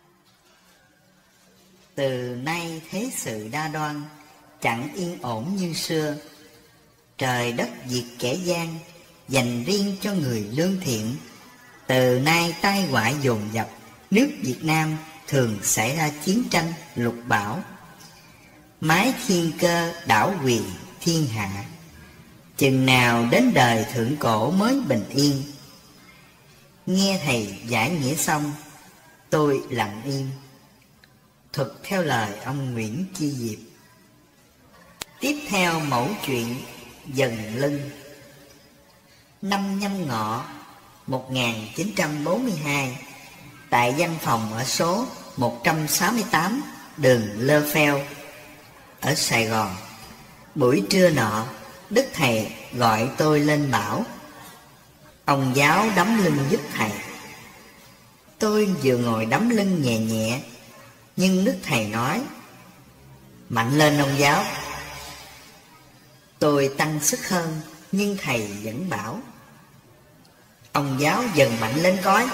Từ nay thế sự đa đoan, chẳng yên ổn như xưa. Trời đất diệt kẻ gian, dành riêng cho người lương thiện. Từ nay tai họa dồn dập, nước Việt Nam thường xảy ra chiến tranh lục bão. Mái thiên cơ đảo quyền thiên hạ, chừng nào đến đời thượng cổ mới bình yên. Nghe Thầy giải nghĩa xong, tôi lặng im, thuật theo lời ông Nguyễn Chi Diệp. Tiếp theo mẫu chuyện Dần Lưng. Năm Nhâm Ngọ 1942, tại văn phòng ở số 168 đường Lơ Pheo ở Sài Gòn, buổi trưa nọ, Đức Thầy gọi tôi lên bảo ông giáo đấm lưng giúp Thầy. Tôi vừa ngồi đấm lưng nhẹ nhẹ, nhưng Đức Thầy nói mạnh lên ông giáo. Tôi tăng sức hơn, nhưng Thầy vẫn bảo ông giáo dần mạnh lên coi.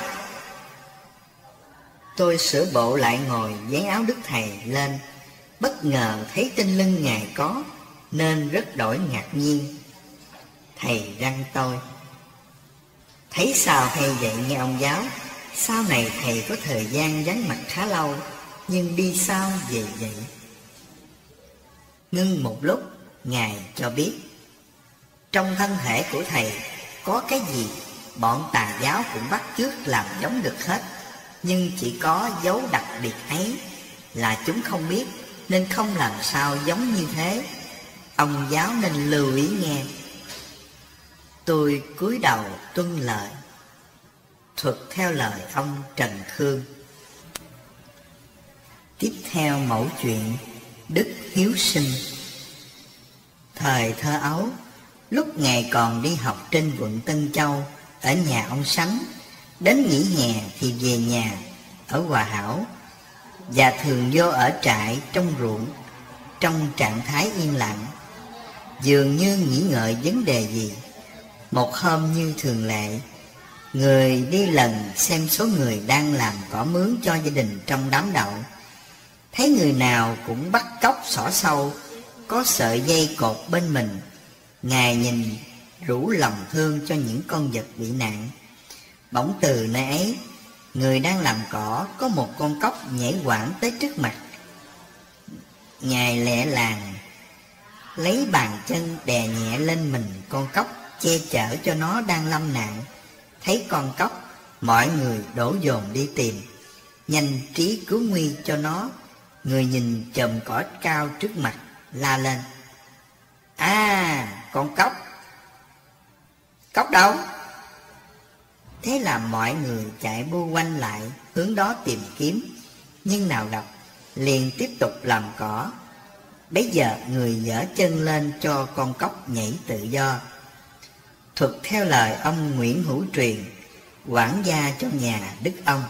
Tôi sửa bộ lại ngồi dán áo Đức Thầy lên, bất ngờ thấy trên lưng Ngài có, nên rất đổi ngạc nhiên. Thầy răn tôi: thấy sao hay vậy nghe ông giáo? Sau này Thầy có thời gian vắng mặt khá lâu, nhưng đi sao về vậy? Ngưng một lúc, Ngài cho biết trong thân thể của Thầy có cái gì bọn tà giáo cũng bắt chước làm giống được hết, nhưng chỉ có dấu đặc biệt ấy là chúng không biết, nên không làm sao giống như thế. Ông giáo nên lưu ý nghe. Tôi cúi đầu tuân lời, thuật theo lời ông Trần Khương. Tiếp theo mẫu chuyện Đức Hiếu Sinh. Thời thơ ấu, lúc Ngài còn đi học trên quận Tân Châu ở nhà ông Sánh, đến nghỉ hè thì về nhà ở Hòa Hảo, và thường vô ở trại trong ruộng, trong trạng thái yên lặng, dường như nghĩ ngợi vấn đề gì. Một hôm như thường lệ, người đi lần xem số người đang làm cỏ mướn cho gia đình trong đám đậu. Thấy người nào cũng bắt cóc xỏ sâu, có sợi dây cột bên mình. Ngài nhìn rủ lòng thương cho những con vật bị nạn. Bỗng từ nơi ấy, người đang làm cỏ có một con cóc nhảy quảng tới trước mặt. Ngài lẹ làng lấy bàn chân đè nhẹ lên mình con cóc, che chở cho nó đang lâm nạn. Thấy con cóc, mọi người đổ dồn đi tìm, nhanh trí cứu nguy cho nó. Người nhìn chòm cỏ cao trước mặt, la lên: à, con cóc! Cóc đâu? Thế là mọi người chạy bu quanh lại hướng đó tìm kiếm, nhưng nào gặp, liền tiếp tục làm cỏ. Bấy giờ người giở chân lên cho con cóc nhảy tự do. Thuật theo lời ông Nguyễn Hữu Truyền, quản gia cho nhà Đức ông.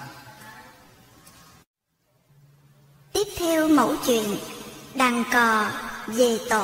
Tiếp theo mẫu chuyện Đàn cò về tổ.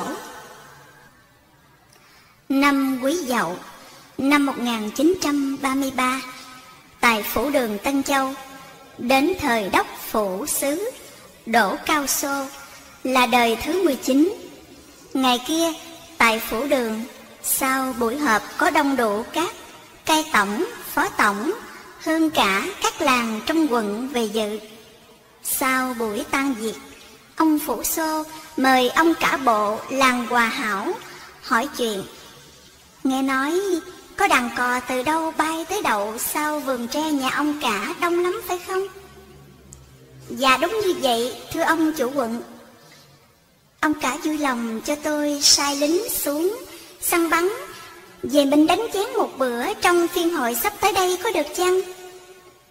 Năm Quý Dậu, năm 1933, tại phủ đường Tân Châu, đến thời đốc phủ sứ Đỗ Cao Xô, là đời thứ 19. Ngày kia, tại phủ đường, sau buổi họp có đông đủ các cai tổng, phó tổng, hơn cả các làng trong quận về dự. Sau buổi tan việc, ông phủ Xô mời ông cả bộ làng Hòa Hảo hỏi chuyện. Nghe nói có đàn cò từ đâu bay tới đậu sau vườn tre nhà ông cả đông lắm phải không? Dạ đúng như vậy, thưa ông chủ quận. Ông cả vui lòng cho tôi sai lính xuống săn bắn, về mình đánh chén một bữa trong phiên hội sắp tới đây có được chăng?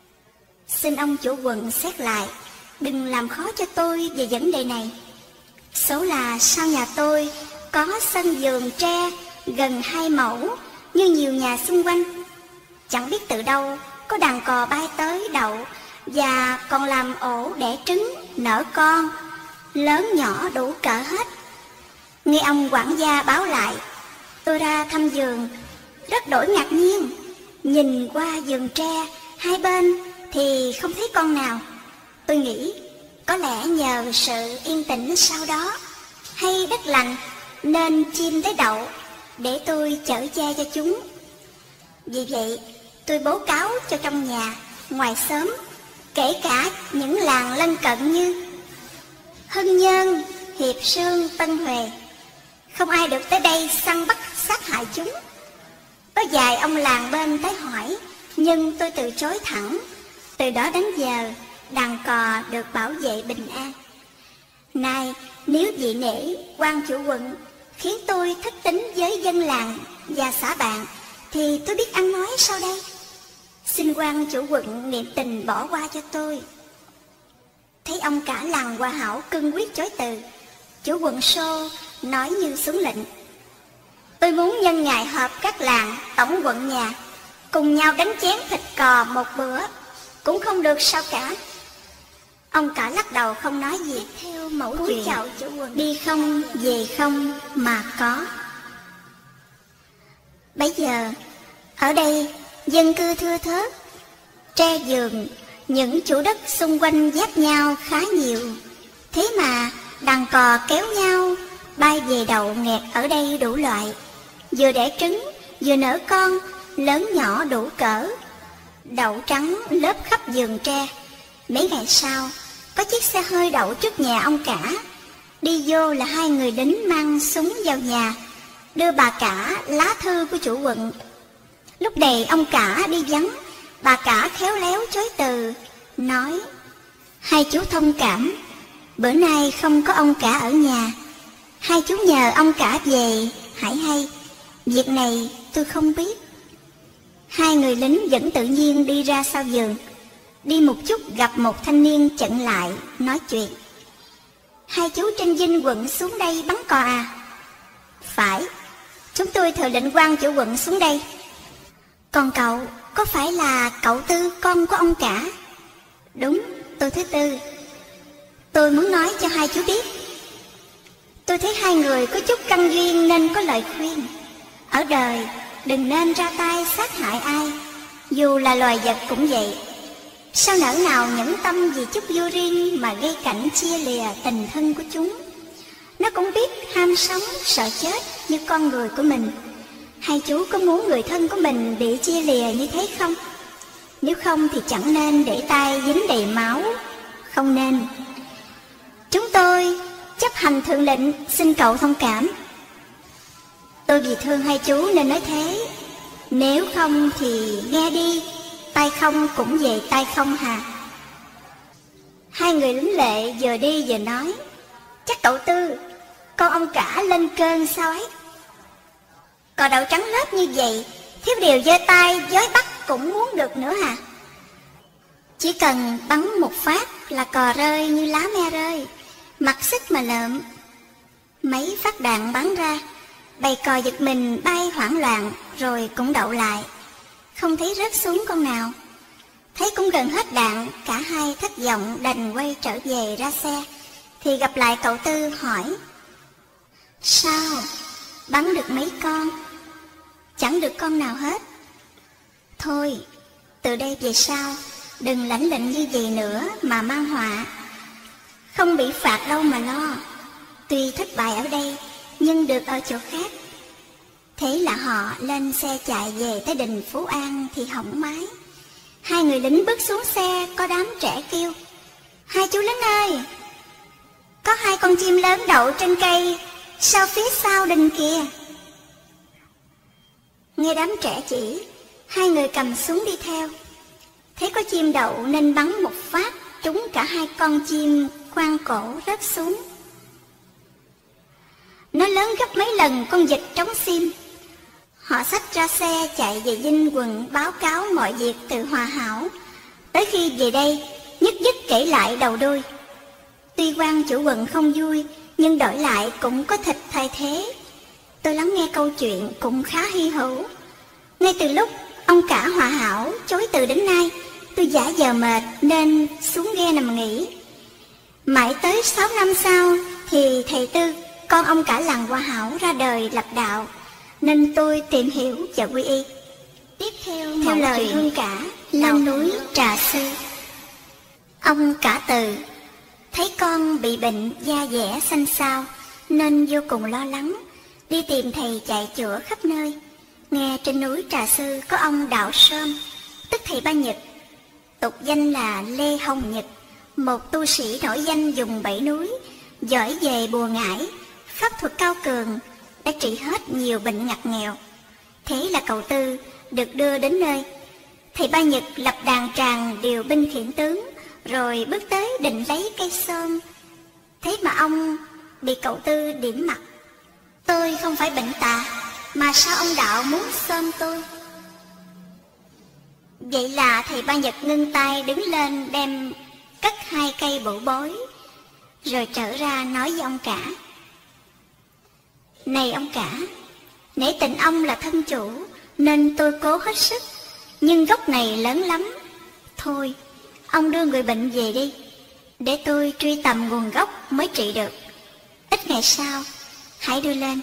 Xin ông chủ quận xét lại, đừng làm khó cho tôi về vấn đề này. Số là sau nhà tôi có sân vườn tre gần 2 mẫu như nhiều nhà xung quanh. Chẳng biết từ đâu có đàn cò bay tới đậu và còn làm ổ đẻ trứng, nở con, lớn nhỏ đủ cỡ hết. Nghe ông quản gia báo lại, tôi ra thăm vườn, rất đổi ngạc nhiên. Nhìn qua vườn tre hai bên thì không thấy con nào. Tôi nghĩ có lẽ nhờ sự yên tĩnh sau đó, hay đất lành nên chim tới đậu để tôi chở che cho chúng. Vì vậy tôi báo cáo cho trong nhà, ngoài xóm, kể cả những làng lân cận như Hưng Nhân, Hiệp Sương, Tân Huệ, không ai được tới đây săn bắt sát hại chúng. Có vài ông làng bên tới hỏi, nhưng tôi từ chối thẳng. Từ đó đến giờ, đàn cò được bảo vệ bình an. Nay, nếu vị nể quan chủ quận khiến tôi thất tín với dân làng và xã bạn, thì tôi biết ăn nói sao đây? Xin quan chủ quận niệm tình bỏ qua cho tôi. Thấy ông cả làng Hoa Hảo cương quyết chối từ, chủ quận Sô nói như xuống lệnh. Tôi muốn nhân ngày họp các làng tổng quận nhà cùng nhau đánh chén thịt cò một bữa, cũng không được sao cả. Ông cả lắc đầu không nói gì. Theo mẫu chuyện đi không về không mà có. Bây giờ ở đây dân cư thưa thớt, tre vườn, những chủ đất xung quanh giáp nhau khá nhiều. Thế mà đàn cò kéo nhau bay về đậu nghẹt ở đây đủ loại, vừa đẻ trứng vừa nở con, lớn nhỏ đủ cỡ. Đậu trắng lớp khắp vườn tre. Mấy ngày sau, có chiếc xe hơi đậu trước nhà ông cả. Đi vô là hai người lính mang súng vào nhà, đưa bà cả lá thư của chủ quận. Lúc này ông cả đi vắng, bà cả khéo léo chối từ, nói: hai chú thông cảm, bữa nay không có ông cả ở nhà, hai chú nhờ ông cả về hãy hay, việc này tôi không biết. Hai người lính vẫn tự nhiên đi ra sau vườn. Đi một chút gặp một thanh niên chặn lại, nói chuyện. Hai chú trên dinh quận xuống đây bắn cò à? Phải, chúng tôi thừa lệnh quan chủ quận xuống đây. Còn cậu, có phải là cậu Tư, con của ông cả? Đúng, tôi thứ Tư. Tôi muốn nói cho hai chú biết. Tôi thấy hai người có chút căn duyên nên có lời khuyên. Ở đời đừng nên ra tay sát hại ai, dù là loài vật cũng vậy. Sao nỡ nào nhẫn tâm vì chút vui riêng mà gây cảnh chia lìa tình thân của chúng. Nó cũng biết ham sống, sợ chết như con người của mình. Hai chú có muốn người thân của mình bị chia lìa như thế không? Nếu không thì chẳng nên để tay dính đầy máu. Không nên. Chúng tôi chấp hành thượng lệnh, xin cậu thông cảm. Tôi vì thương hai chú nên nói thế. Nếu không thì nghe đi, tay không cũng về tay không hà. Hai người lính lệ vừa đi vừa nói: chắc cậu Tư, con ông cả lên cơn sao ấy. Cò đậu trắng lớp như vậy, thiếu điều giơ tay giới bắt cũng muốn được nữa hả? Chỉ cần bắn một phát là cò rơi như lá me rơi, mặc sức mà lợm. Mấy phát đạn bắn ra, bầy cò giật mình bay hoảng loạn rồi cũng đậu lại, không thấy rớt xuống con nào. Thấy cũng gần hết đạn, cả hai thất vọng đành quay trở về ra xe. Thì gặp lại cậu Tư hỏi: sao, bắn được mấy con? Chẳng được con nào hết. Thôi, từ đây về sau đừng lãnh lệnh như vậy nữa mà mang họa. Không bị phạt đâu mà lo. Tuy thất bại ở đây nhưng được ở chỗ khác. Thế là họ lên xe chạy về tới đình Phú An thì hỏng máy. Hai người lính bước xuống xe, có đám trẻ kêu: hai chú lính ơi, có hai con chim lớn đậu trên cây sau phía sau đình kìa. Nghe đám trẻ chỉ, hai người cầm súng đi theo. Thấy có chim đậu nên bắn một phát, trúng cả hai con chim, khoan cổ rớt xuống. Nó lớn gấp mấy lần con vịt trống sim. Họ xách ra xe chạy về dinh quận báo cáo mọi việc từ Hòa Hảo. Tới khi về đây, nhất kể lại đầu đuôi. Tuy quan chủ quận không vui, nhưng đổi lại cũng có thịt thay thế. Tôi lắng nghe câu chuyện cũng khá hy hữu. Ngay từ lúc ông cả Hòa Hảo chối từ đến nay, tôi giả vờ mệt nên xuống ghe nằm nghỉ. Mãi tới 6 năm sau thì thầy Tư, con ông cả làng Hòa Hảo, ra đời lập đạo, nên tôi tìm hiểu và quy y. Tiếp theo lời Hương Cả lên núi Trà Sư. Ông cả Từ thấy con bị bệnh da dẻ xanh xao nên vô cùng lo lắng, đi tìm thầy chạy chữa khắp nơi. Nghe trên núi Trà Sư có ông Đạo Sơm, tức thầy Ba Nhật, tục danh là Lê Hồng Nhật, một tu sĩ nổi danh vùng Bảy Núi, giỏi về bùa ngải, pháp thuật cao cường, đã trị hết nhiều bệnh ngặt nghèo. Thế là cậu Tư được đưa đến nơi. Thầy Ba Nhật lập đàn tràng điều binh khiển tướng, rồi bước tới định lấy cây sơm. Thế mà ông bị cậu Tư điểm mặt. Tôi không phải bệnh tà, mà sao ông Đạo muốn sơm tôi? Vậy là thầy Ba Nhật ngưng tay đứng lên đem cất 2 cây bổ bối, rồi trở ra nói với ông cả: Này ông cả, nể tình ông là thân chủ nên tôi cố hết sức, nhưng gốc này lớn lắm. Thôi, ông đưa người bệnh về đi, để tôi truy tầm nguồn gốc mới trị được. Ít ngày sau, hãy đưa lên.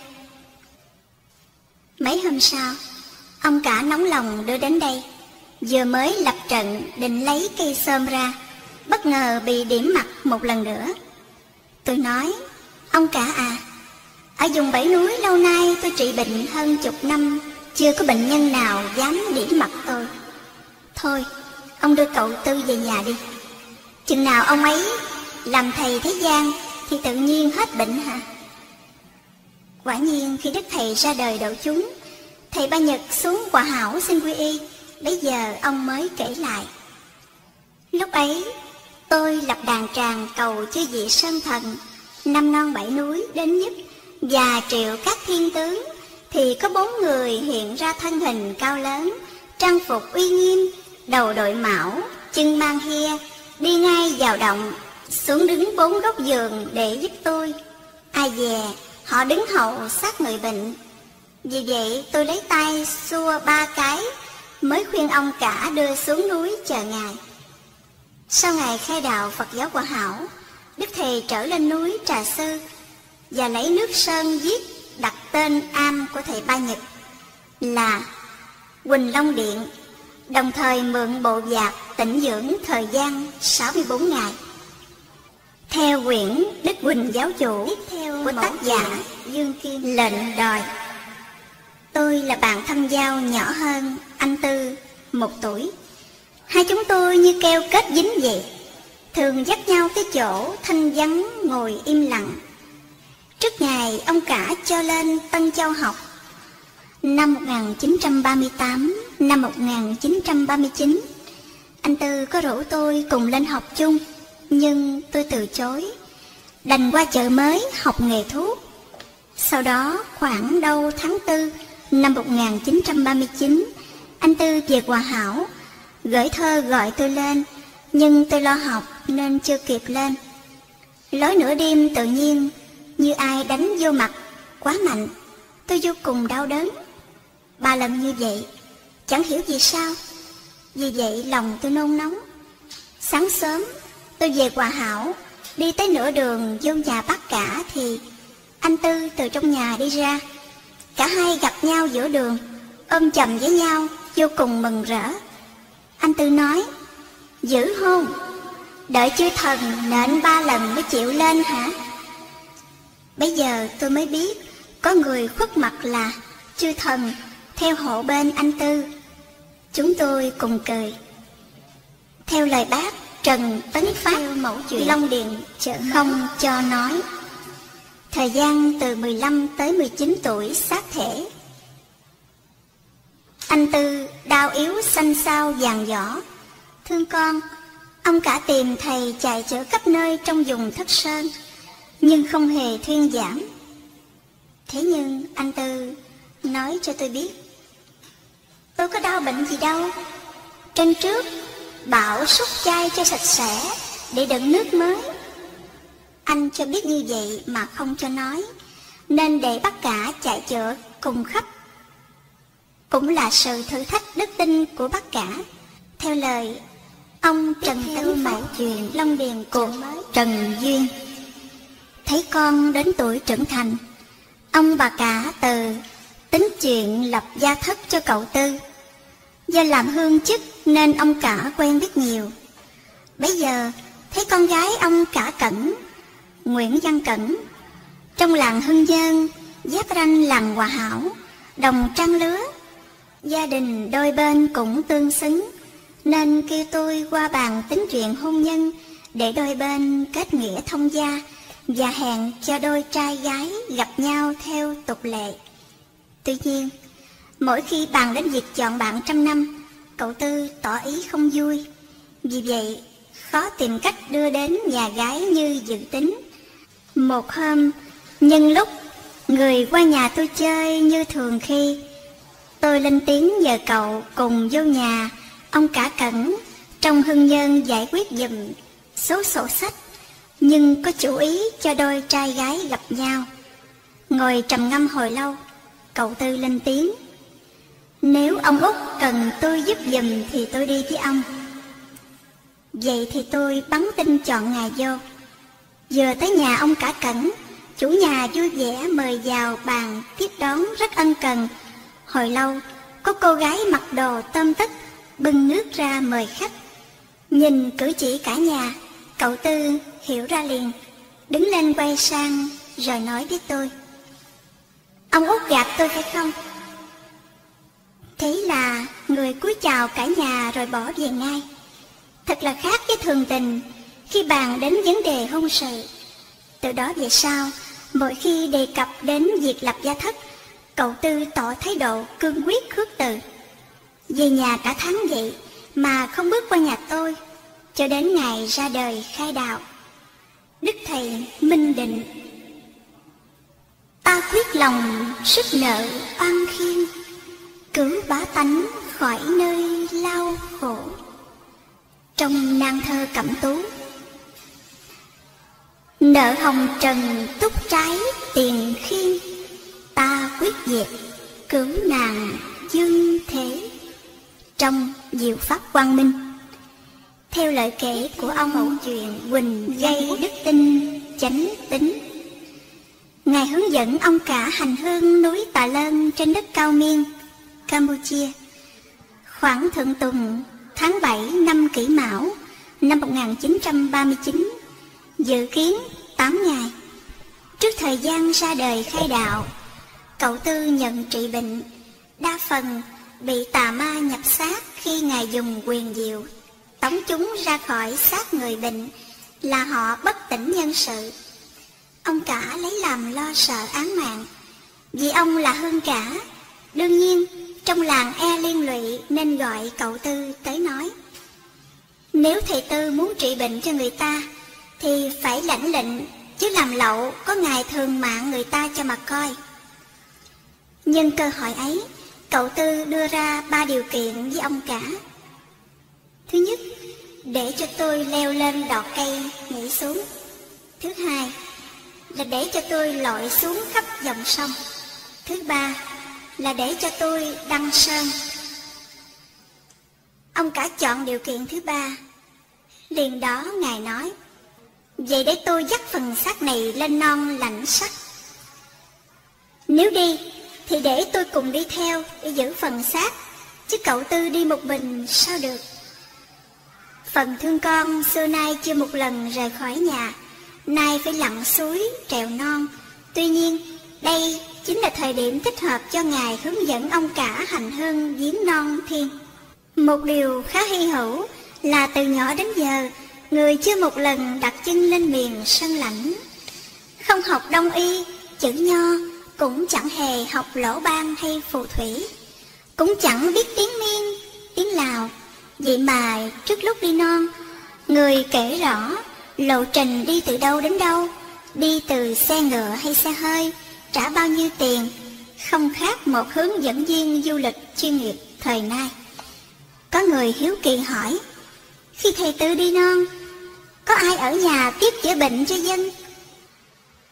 Mấy hôm sau, ông cả nóng lòng đưa đến đây. Vừa mới lập trận định lấy cây sơm ra, bất ngờ bị điểm mặt một lần nữa. Tôi nói: Ông cả à, ở vùng Bảy Núi lâu nay tôi trị bệnh hơn 10 năm, chưa có bệnh nhân nào dám điểm mặt tôi. Thôi, ông đưa cậu Tư về nhà đi. Chừng nào ông ấy làm thầy thế gian thì tự nhiên hết bệnh hả? Quả nhiên khi đức thầy ra đời độ chúng, thầy Ba Nhật xuống Hòa Hảo xin quy y. Bây giờ ông mới kể lại. Lúc ấy tôi lập đàn tràng cầu chư vị sơn thần, năm non bảy núi đến giúp, và triệu các thiên tướng, thì có 4 người hiện ra thân hình cao lớn, trang phục uy nghiêm, đầu đội mão, chân mang hia, đi ngay vào động, xuống đứng 4 góc giường để giúp tôi. Ai dè họ đứng hậu sát người bệnh. Vì vậy tôi lấy tay xua 3 cái, mới khuyên ông cả đưa xuống núi chờ ngài. Sau ngày khai đạo Phật giáo Hòa Hảo, đức thầy trở lên núi Trà Sư và lấy nước sơn viết đặt tên am của thầy Ba Nhật là Quỳnh Long Điện, đồng thời mượn bộ vạc tĩnh dưỡng thời gian 64 ngày. Theo quyển Đức Quỳnh Giáo Chủ của tác giả Dương Kim lệnh đòi. Tôi là bạn thâm giao nhỏ hơn anh Tư 1 tuổi. Hai chúng tôi như keo kết dính vậy, thường dắt nhau tới chỗ thanh vắng ngồi im lặng. Trước ngày ông cả cho lên Tân Châu học, năm 1938, năm 1939, anh Tư có rủ tôi cùng lên học chung, nhưng tôi từ chối, đành qua chợ mới học nghề thuốc. Sau đó khoảng đâu tháng 4 năm 1939, anh Tư về Hòa Hảo, gửi thơ gọi tôi lên, nhưng tôi lo học nên chưa kịp lên. Lối nửa đêm tự nhiên như ai đánh vô mặt quá mạnh, tôi vô cùng đau đớn. 3 lần như vậy, chẳng hiểu vì sao. Vì vậy lòng tôi nôn nóng. Sáng sớm tôi về Hòa Hảo, đi tới nửa đường vô nhà bác cả thì anh Tư từ trong nhà đi ra. Cả hai gặp nhau giữa đường, ôm chầm với nhau, vô cùng mừng rỡ. Anh Tư nói: Dữ hôn, đợi chư thần nện 3 lần mới chịu lên hả? Bây giờ tôi mới biết có người khuất mặt là chư thần theo hộ bên anh Tư. Chúng tôi cùng cười. Theo lời bác Trần Tấn Phát, mẫu chuyện Long Điền không cho nói. Thời gian từ 15 tới 19 tuổi xác thể. Anh Tư đau yếu xanh xao vàng vỏ. Thương con, ông cả tìm thầy chạy chữa khắp nơi trong vùng Thất Sơn, nhưng không hề thuyên giảm. Thế nhưng anh Tư nói cho tôi biết: Tôi có đau bệnh gì đâu. Trên trước bảo xúc chai cho sạch sẽ để đựng nước mới. Anh cho biết như vậy mà không cho nói, nên để bác cả chạy chữa cùng khắp. Cũng là sự thử thách đức tin của bác cả. Theo lời ông Trần Tấn Mậu chuyện Long Điền của Trần Duyên, thấy con đến tuổi trưởng thành, ông bà cả Từ tính chuyện lập gia thất cho cậu Tư. Do làm hương chức nên ông cả quen biết nhiều. Bây giờ thấy con gái ông cả Cẩn, Nguyễn Văn Cẩn, trong làng Hưng Nhân, giáp ranh làng Hòa Hảo, đồng trang lứa, gia đình đôi bên cũng tương xứng, nên kêu tôi qua bàn tính chuyện hôn nhân để đôi bên kết nghĩa thông gia và hẹn cho đôi trai gái gặp nhau theo tục lệ. Tuy nhiên, mỗi khi bàn đến việc chọn bạn trăm năm, cậu Tư tỏ ý không vui. Vì vậy, khó tìm cách đưa đến nhà gái như dự tính. Một hôm, nhân lúc người qua nhà tôi chơi như thường khi, tôi lên tiếng nhờ cậu cùng vô nhà ông cả Cẩn trong Hưng Nhân giải quyết giùm số sổ sách, nhưng có chủ ý cho đôi trai gái gặp nhau. Ngồi trầm ngâm hồi lâu, cậu Tư lên tiếng: nếu ông Út cần tôi giúp giùm thì tôi đi với ông. Vậy thì tôi bắn tin chọn ngày vô. Vừa tới nhà ông cả Cẩn, chủ nhà vui vẻ mời vào bàn tiếp đón rất ân cần. Hồi lâu, có cô gái mặc đồ tôm tất bưng nước ra mời khách. Nhìn cử chỉ cả nhà, cậu Tư hiểu ra liền, đứng lên quay sang rồi nói với tôi: ông Út gạt tôi phải không? Thế là người cúi chào cả nhà rồi bỏ về ngay. Thật là khác với thường tình khi bàn đến vấn đề hôn sự. Từ đó về sau, mỗi khi đề cập đến việc lập gia thất, cậu Tư tỏ thái độ cương quyết khước từ. Về nhà cả tháng vậy mà không bước qua nhà tôi, cho đến ngày ra đời khai đạo. Đức Thầy minh định: ta quyết lòng sức nợ oan khiên, cứu bá tánh khỏi nơi lao khổ. Trong nan thơ Cẩm Tú. Nợ hồng trần túc trái tiền khiên, ta quyết diệt cứu nàng dương thế. Trong Diệu Pháp Quang Minh. Theo lời kể của ông mẫu chuyện Quỳnh gây đức tin chánh tính, Ngài hướng dẫn ông cả hành hương núi Tà Lơn trên đất Cao Miên, Campuchia. Khoảng Thượng Tuần tháng 7 năm Kỷ Mão năm 1939, dự kiến 8 ngày. Trước thời gian ra đời khai đạo, cậu Tư nhận trị bệnh, đa phần bị tà ma nhập xác khi Ngài dùng quyền diệu tống chúng ra khỏi xác người bệnh là họ bất tỉnh nhân sự. Ông cả lấy làm lo sợ án mạng, vì ông là hơn cả. Đương nhiên, trong làng e liên lụy nên gọi cậu Tư tới nói: nếu thầy Tư muốn trị bệnh cho người ta thì phải lãnh lệnh, chứ làm lậu có ngày thường mạng người ta cho mà coi. Nhân cơ hội ấy, cậu Tư đưa ra 3 điều kiện với ông cả. Thứ nhất, để cho tôi leo lên đọt cây nhảy xuống. Thứ hai là để cho tôi lội xuống khắp dòng sông. Thứ ba là để cho tôi đăng sơn. Ông cả chọn điều kiện thứ ba. Liền đó Ngài nói: vậy để tôi dắt phần xác này lên non lãnh sắc. Nếu đi thì để tôi cùng đi theo để giữ phần xác, chứ cậu Tư đi một mình sao được. Phần thương con xưa nay chưa một lần rời khỏi nhà, nay phải lặn suối trèo non. Tuy nhiên đây chính là thời điểm thích hợp cho Ngài hướng dẫn ông cả hành hương viếng non thiên. Một điều khá hy hữu là từ nhỏ đến giờ, người chưa một lần đặt chân lên miền Sơn Lãnh. Không học đông y, chữ nho, cũng chẳng hề học lỗ ban hay phù thủy, cũng chẳng biết tiếng Miên, tiếng Lào. Vậy mà trước lúc đi non, người kể rõ lộ trình đi từ đâu đến đâu, đi từ xe ngựa hay xe hơi, trả bao nhiêu tiền, không khác một hướng dẫn viên du lịch chuyên nghiệp thời nay. Có người hiếu kỳ hỏi: khi thầy Tư đi non, có ai ở nhà tiếp chữa bệnh cho dân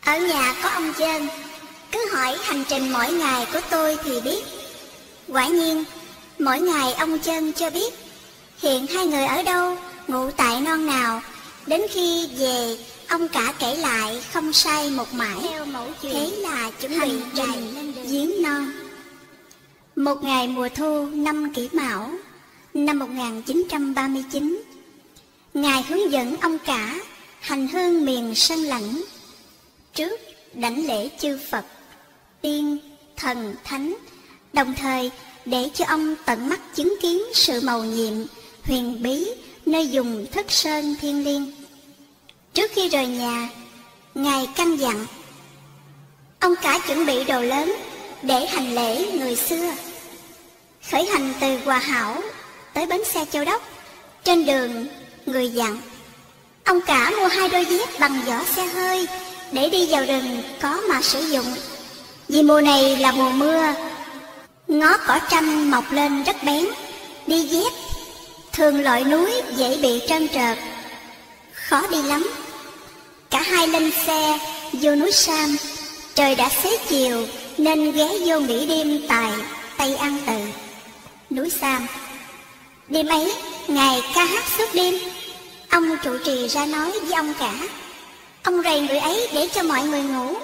Ở nhà có ông Trơn, cứ hỏi hành trình mỗi ngày của tôi thì biết. Quả nhiên, mỗi ngày ông Trơn cho biết hiện hai người ở đâu, ngụ tại non nào. Đến khi về, ông cả kể lại không sai một mãi. Thế là chuẩn bị trình giếng non. Một ngày mùa thu năm Kỷ Mão, năm 1939, Ngài hướng dẫn ông cả hành hương miền Sơn Lãnh. Trước đảnh lễ chư Phật, tiên, thần, thánh, đồng thời để cho ông tận mắt chứng kiến sự mầu nhiệm, huyền bí nơi vùng Thất Sơn thiêng liêng. Trước khi rời nhà, Ngài căn dặn ông cả chuẩn bị đồ lớn để hành lễ người xưa. Khởi hành từ Hòa Hảo tới bến xe Châu Đốc. Trên đường, người dặn ông cả mua 2 đôi dép bằng vỏ xe hơi để đi vào rừng có mà sử dụng. Vì mùa này là mùa mưa, ngó cỏ tranh mọc lên rất bén. Đi dép thường lội núi dễ bị trơn trượt, khó đi lắm. Cả hai lên xe vô núi Sam. Trời đã xế chiều nên ghé vô nghỉ đêm tại Tây An Tự, núi Sam. Đêm ấy, Ngài ca hát suốt đêm. Ông trụ trì ra nói với ông cả. Ông rầy người ấy để cho mọi người ngủ.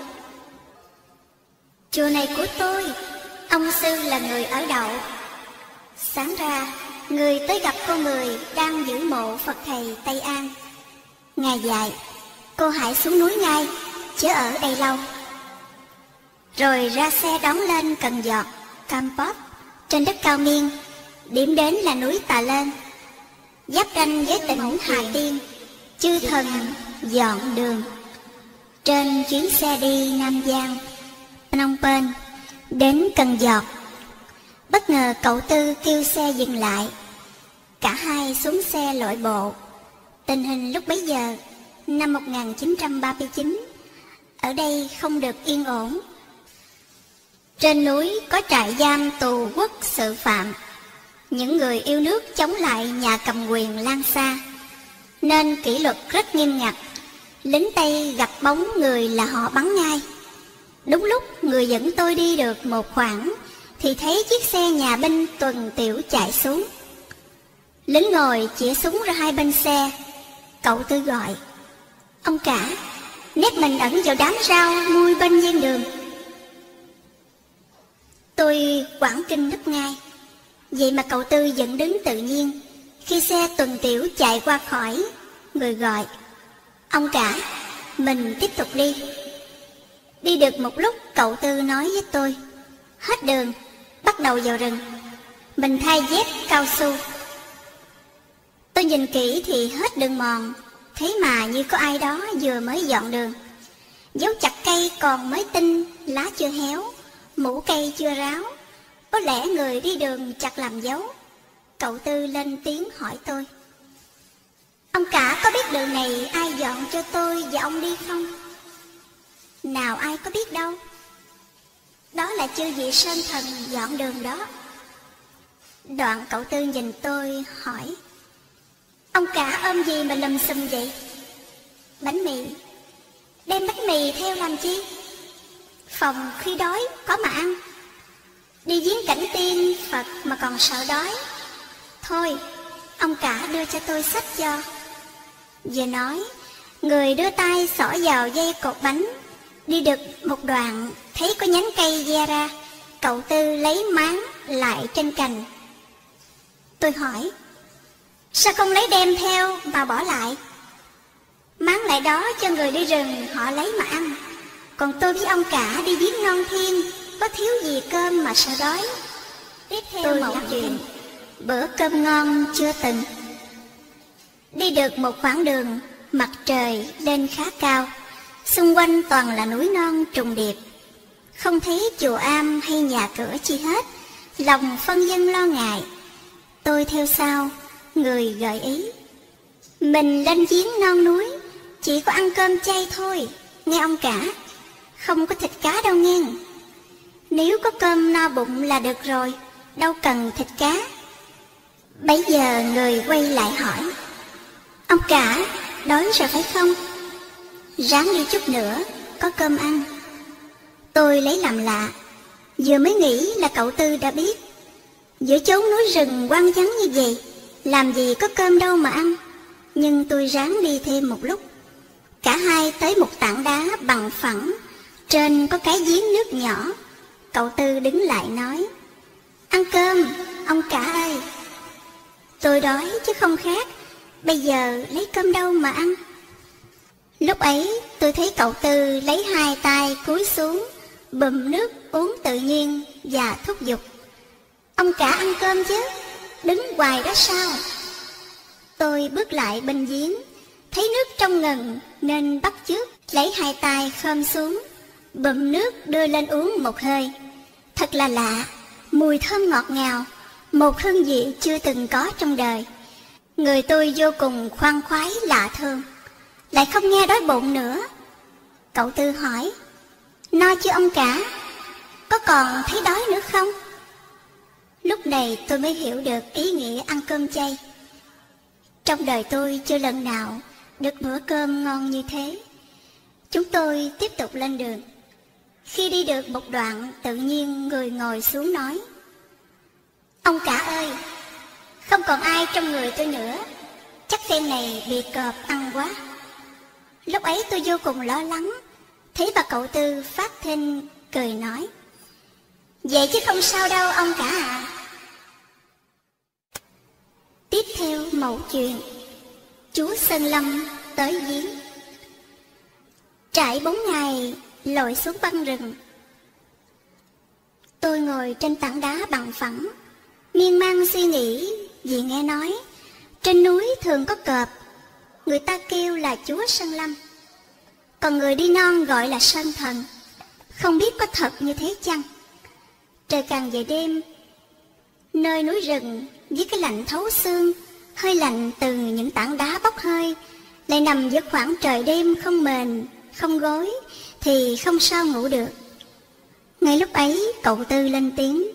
Chùa này của tôi, ông sư là người ở đậu. Sáng ra, người tới gặp cô người đang giữ mộ Phật thầy Tây An. Ngài dạy, cô hãy xuống núi ngay, chớ ở đây lâu. Rồi ra xe đón lên Cần Giọt, Campos, trên đất Cao Miên. Điểm đến là núi Tà Lên, giáp ranh với tỉnh Hà Tiên. Chư thần dọn đường. Trên chuyến xe đi Nam Giang, Phnom Penh, đến Cần Giọt, bất ngờ cậu Tư kêu xe dừng lại. Cả hai xuống xe lội bộ. Tình hình lúc bấy giờ, năm 1939, ở đây không được yên ổn. Trên núi có trại giam tù quốc sự phạm, những người yêu nước chống lại nhà cầm quyền Lan Sa, nên kỷ luật rất nghiêm ngặt. Lính Tây gặp bóng người là họ bắn ngay. Đúng lúc người dẫn tôi đi được một khoảng thì thấy chiếc xe nhà binh tuần tiểu chạy xuống. Lính ngồi chĩa súng ra hai bên xe. Cậu Tư gọi, ông cả, nép mình ẩn vào đám rau nuôi bên ven đường. Tôi quảng kinh nấp ngay. Vậy mà cậu Tư vẫn đứng tự nhiên. Khi xe tuần tiểu chạy qua khỏi, người gọi, ông cả, mình tiếp tục đi. Đi được một lúc, cậu Tư nói với tôi, hết đường, bắt đầu vào rừng. Mình thay dép cao su. Tôi nhìn kỹ thì hết đường mòn, thế mà như có ai đó vừa mới dọn đường. Dấu chặt cây còn mới tinh, lá chưa héo, mũ cây chưa ráo. Có lẽ người đi đường chặt làm dấu. Cậu Tư lên tiếng hỏi tôi, ông cả có biết đường này ai dọn cho tôi và ông đi không? Nào ai có biết đâu. Đó là chư vị sơn thần dọn đường đó. Đoạn cậu Tư nhìn tôi hỏi, ông cả ôm gì mà lùm xùm vậy? Bánh mì. Đem bánh mì theo làm chi? Phòng khi đói có mà ăn. Đi viếng cảnh tiên Phật mà còn sợ đói. Thôi, ông cả đưa cho tôi xách cho. Vừa nói, người đưa tay xỏ vào dây cột bánh. Đi được một đoạn, thấy có nhánh cây ve ra. Cậu Tư lấy máng lại trên cành. Tôi hỏi, sao không lấy đem theo mà bỏ lại? Máng lại đó cho người đi rừng họ lấy mà ăn. Còn tôi với ông cả đi viếng non thiên, có thiếu gì cơm mà sợ đói. Tiếp theo tôi mẫu chuyện, bữa cơm ngon chưa từng. Đi được một khoảng đường, mặt trời lên khá cao. Xung quanh toàn là núi non trùng điệp. Không thấy chùa am hay nhà cửa chi hết. Lòng phân dân lo ngại. Tôi theo sau, người gợi ý, mình lên giếng non núi, chỉ có ăn cơm chay thôi, nghe ông cả. Không có thịt cá đâu nghe. Nếu có cơm no bụng là được rồi, đâu cần thịt cá. Bấy giờ người quay lại hỏi, ông cả, đói rồi phải không? Ráng đi chút nữa, có cơm ăn. Tôi lấy làm lạ, vừa mới nghĩ là cậu Tư đã biết. Giữa chốn núi rừng hoang vắng như vậy, làm gì có cơm đâu mà ăn. Nhưng tôi ráng đi thêm một lúc. Cả hai tới một tảng đá bằng phẳng, trên có cái giếng nước nhỏ. Cậu Tư đứng lại nói: "Ăn cơm, ông cả ơi." Tôi đói chứ không khác, bây giờ lấy cơm đâu mà ăn. Lúc ấy tôi thấy cậu Tư lấy hai tay cúi xuống, bùm nước uống tự nhiên và thúc giục: "Ông cả ăn cơm chứ, đứng hoài đó sao?" Tôi bước lại bên giếng, thấy nước trong ngần nên bắt chước lấy hai tay khom xuống, bùm nước đưa lên uống một hơi. Thật là lạ, mùi thơm ngọt ngào, một hương vị chưa từng có trong đời. Người tôi vô cùng khoan khoái lạ thường, lại không nghe đói bụng nữa. Cậu Tư hỏi: "No chưa ông cả? Có còn thấy đói nữa không?" Lúc này tôi mới hiểu được ý nghĩa ăn cơm chay. Trong đời tôi chưa lần nào được bữa cơm ngon như thế. Chúng tôi tiếp tục lên đường. Khi đi được một đoạn, tự nhiên người ngồi xuống nói: "Ông cả ơi, không còn ai trong người tôi nữa, chắc phen này bị cọp ăn quá." Lúc ấy tôi vô cùng lo lắng, thấy bà cậu Tư phát thinh cười nói: "Vậy chứ không sao đâu ông cả ạ." Tiếp theo mẩu chuyện Chúa Sơn Lâm tới giếng. Trải 4 ngày lội xuống băng rừng. Tôi ngồi trên tảng đá bằng phẳng, miên man suy nghĩ vì nghe nói trên núi thường có cọp, người ta kêu là Chúa Sơn Lâm, còn người đi non gọi là Sơn Thần. Không biết có thật như thế chăng? Trời càng về đêm, nơi núi rừng với cái lạnh thấu xương, hơi lạnh từ những tảng đá bốc hơi, lại nằm giữa khoảng trời đêm không mền, không gối, thì không sao ngủ được. Ngay lúc ấy cậu Tư lên tiếng: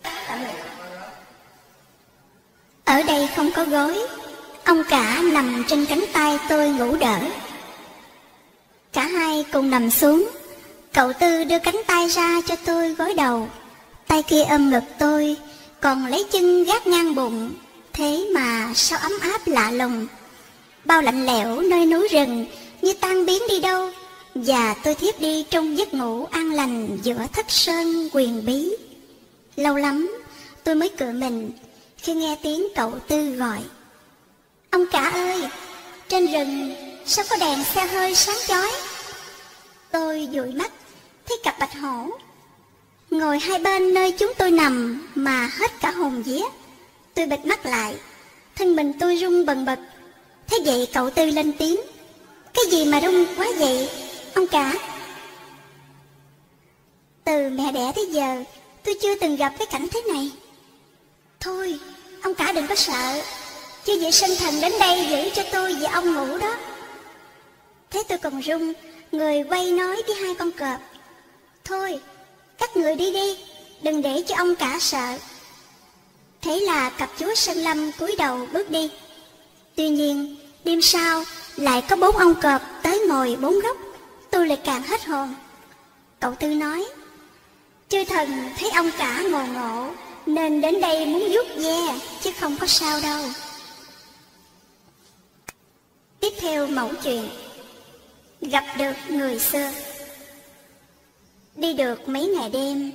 "Ở đây không có gối, ông cả nằm trên cánh tay tôi ngủ đỡ." Cả hai cùng nằm xuống. Cậu Tư đưa cánh tay ra cho tôi gối đầu, tay kia ôm ngực tôi, còn lấy chân gác ngang bụng. Thế mà sao ấm áp lạ lùng. Bao lạnh lẽo nơi núi rừng như tan biến đi đâu, và tôi thiếp đi trong giấc ngủ an lành giữa thất sơn quyền bí. Lâu lắm tôi mới cựa mình khi nghe tiếng cậu Tư gọi: "Ông cả ơi, trên rừng sao có đèn xe hơi sáng chói?" Tôi dụi mắt thấy cặp bạch hổ ngồi hai bên nơi chúng tôi nằm mà hết cả hồn vía. Tôi bịt mắt lại, thân mình tôi run bần bật. Thế vậy cậu Tư lên tiếng: "Cái gì mà run quá vậy ông cả?" Từ mẹ đẻ tới giờ tôi chưa từng gặp cái cảnh thế này. "Thôi ông cả đừng có sợ, chứ vậy Sơn Thần đến đây giữ cho tôi và ông ngủ đó." Thế tôi còn run, người quay nói với hai con cọp: "Thôi các người đi đi, đừng để cho ông cả sợ." Thế là cặp Chúa Sơn Lâm cúi đầu bước đi. Tuy nhiên đêm sau lại có 4 ông cọp tới ngồi 4 góc. Tôi lại càng hết hồn. Cậu Tư nói: "Chư thần thấy ông cả ngộ ngộ nên đến đây muốn vuốt ve, chứ không có sao đâu." Tiếp theo mẩu chuyện gặp được người xưa. Đi được mấy ngày đêm,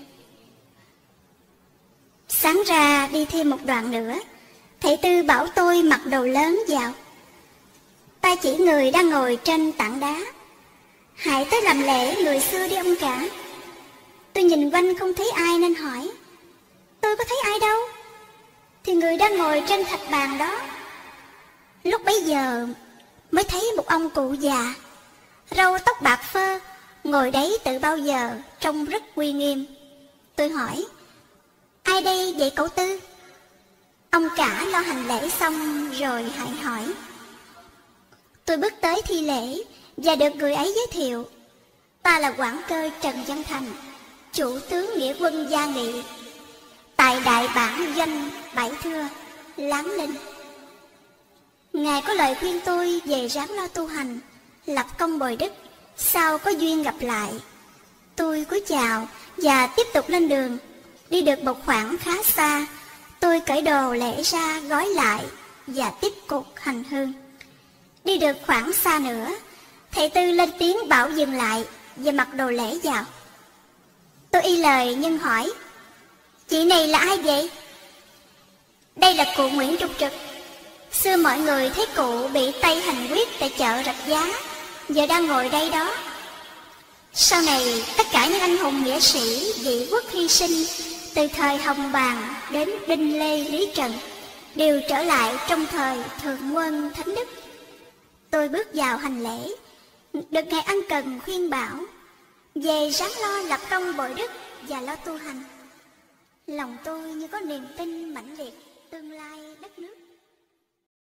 sáng ra đi thêm một đoạn nữa, thầy Tư bảo tôi mặc đồ lớn vào. Ta chỉ người đang ngồi trên tảng đá: "Hãy tới làm lễ người xưa đi ông cả." Tôi nhìn quanh không thấy ai nên hỏi: "Tôi có thấy ai đâu?" Thì người đang ngồi trên thạch bàn đó. Lúc bấy giờ mới thấy một ông cụ già, râu tóc bạc phơ, ngồi đấy từ bao giờ trông rất uy nghiêm. Tôi hỏi: "Ai đây vậy cậu Tư?" Ông cả lo hành lễ xong rồi hãy hỏi. Tôi bước tới thi lễ và được người ấy giới thiệu: "Ta là quản cơ Trần Văn Thành, chủ tướng nghĩa quân Gia Nghị, tại đại bản doanh Bảy Thưa, Láng Linh. Ngài có lời khuyên tôi về ráng lo tu hành, lập công bồi đức, Sau có duyên gặp lại, tôi cúi chào và tiếp tục lên đường. Đi được một khoảng khá xa, tôi cởi đồ lễ ra gói lại và tiếp tục hành hương. Đi được khoảng xa nữa, thầy Tư lên tiếng bảo dừng lại và mặc đồ lễ vào. Tôi y lời nhưng hỏi: "Chị này là ai vậy?" "Đây là cụ Nguyễn Trục Trực. Xưa mọi người thấy cụ bị Tây hành quyết tại chợ Rạch Giá, giờ đang ngồi đây đó. Sau này tất cả những anh hùng nghĩa sĩ vị quốc hy sinh từ thời Hồng Bàng đến Đinh Lê Lý Trần đều trở lại trong thời Thượng Nguồn Thánh Đức." Tôi bước vào hành lễ, được Ngài ân cần khuyên bảo về ráng lo lập công bội đức và lo tu hành. Lòng tôi như có niềm tin mãnh liệt tương lai đất nước.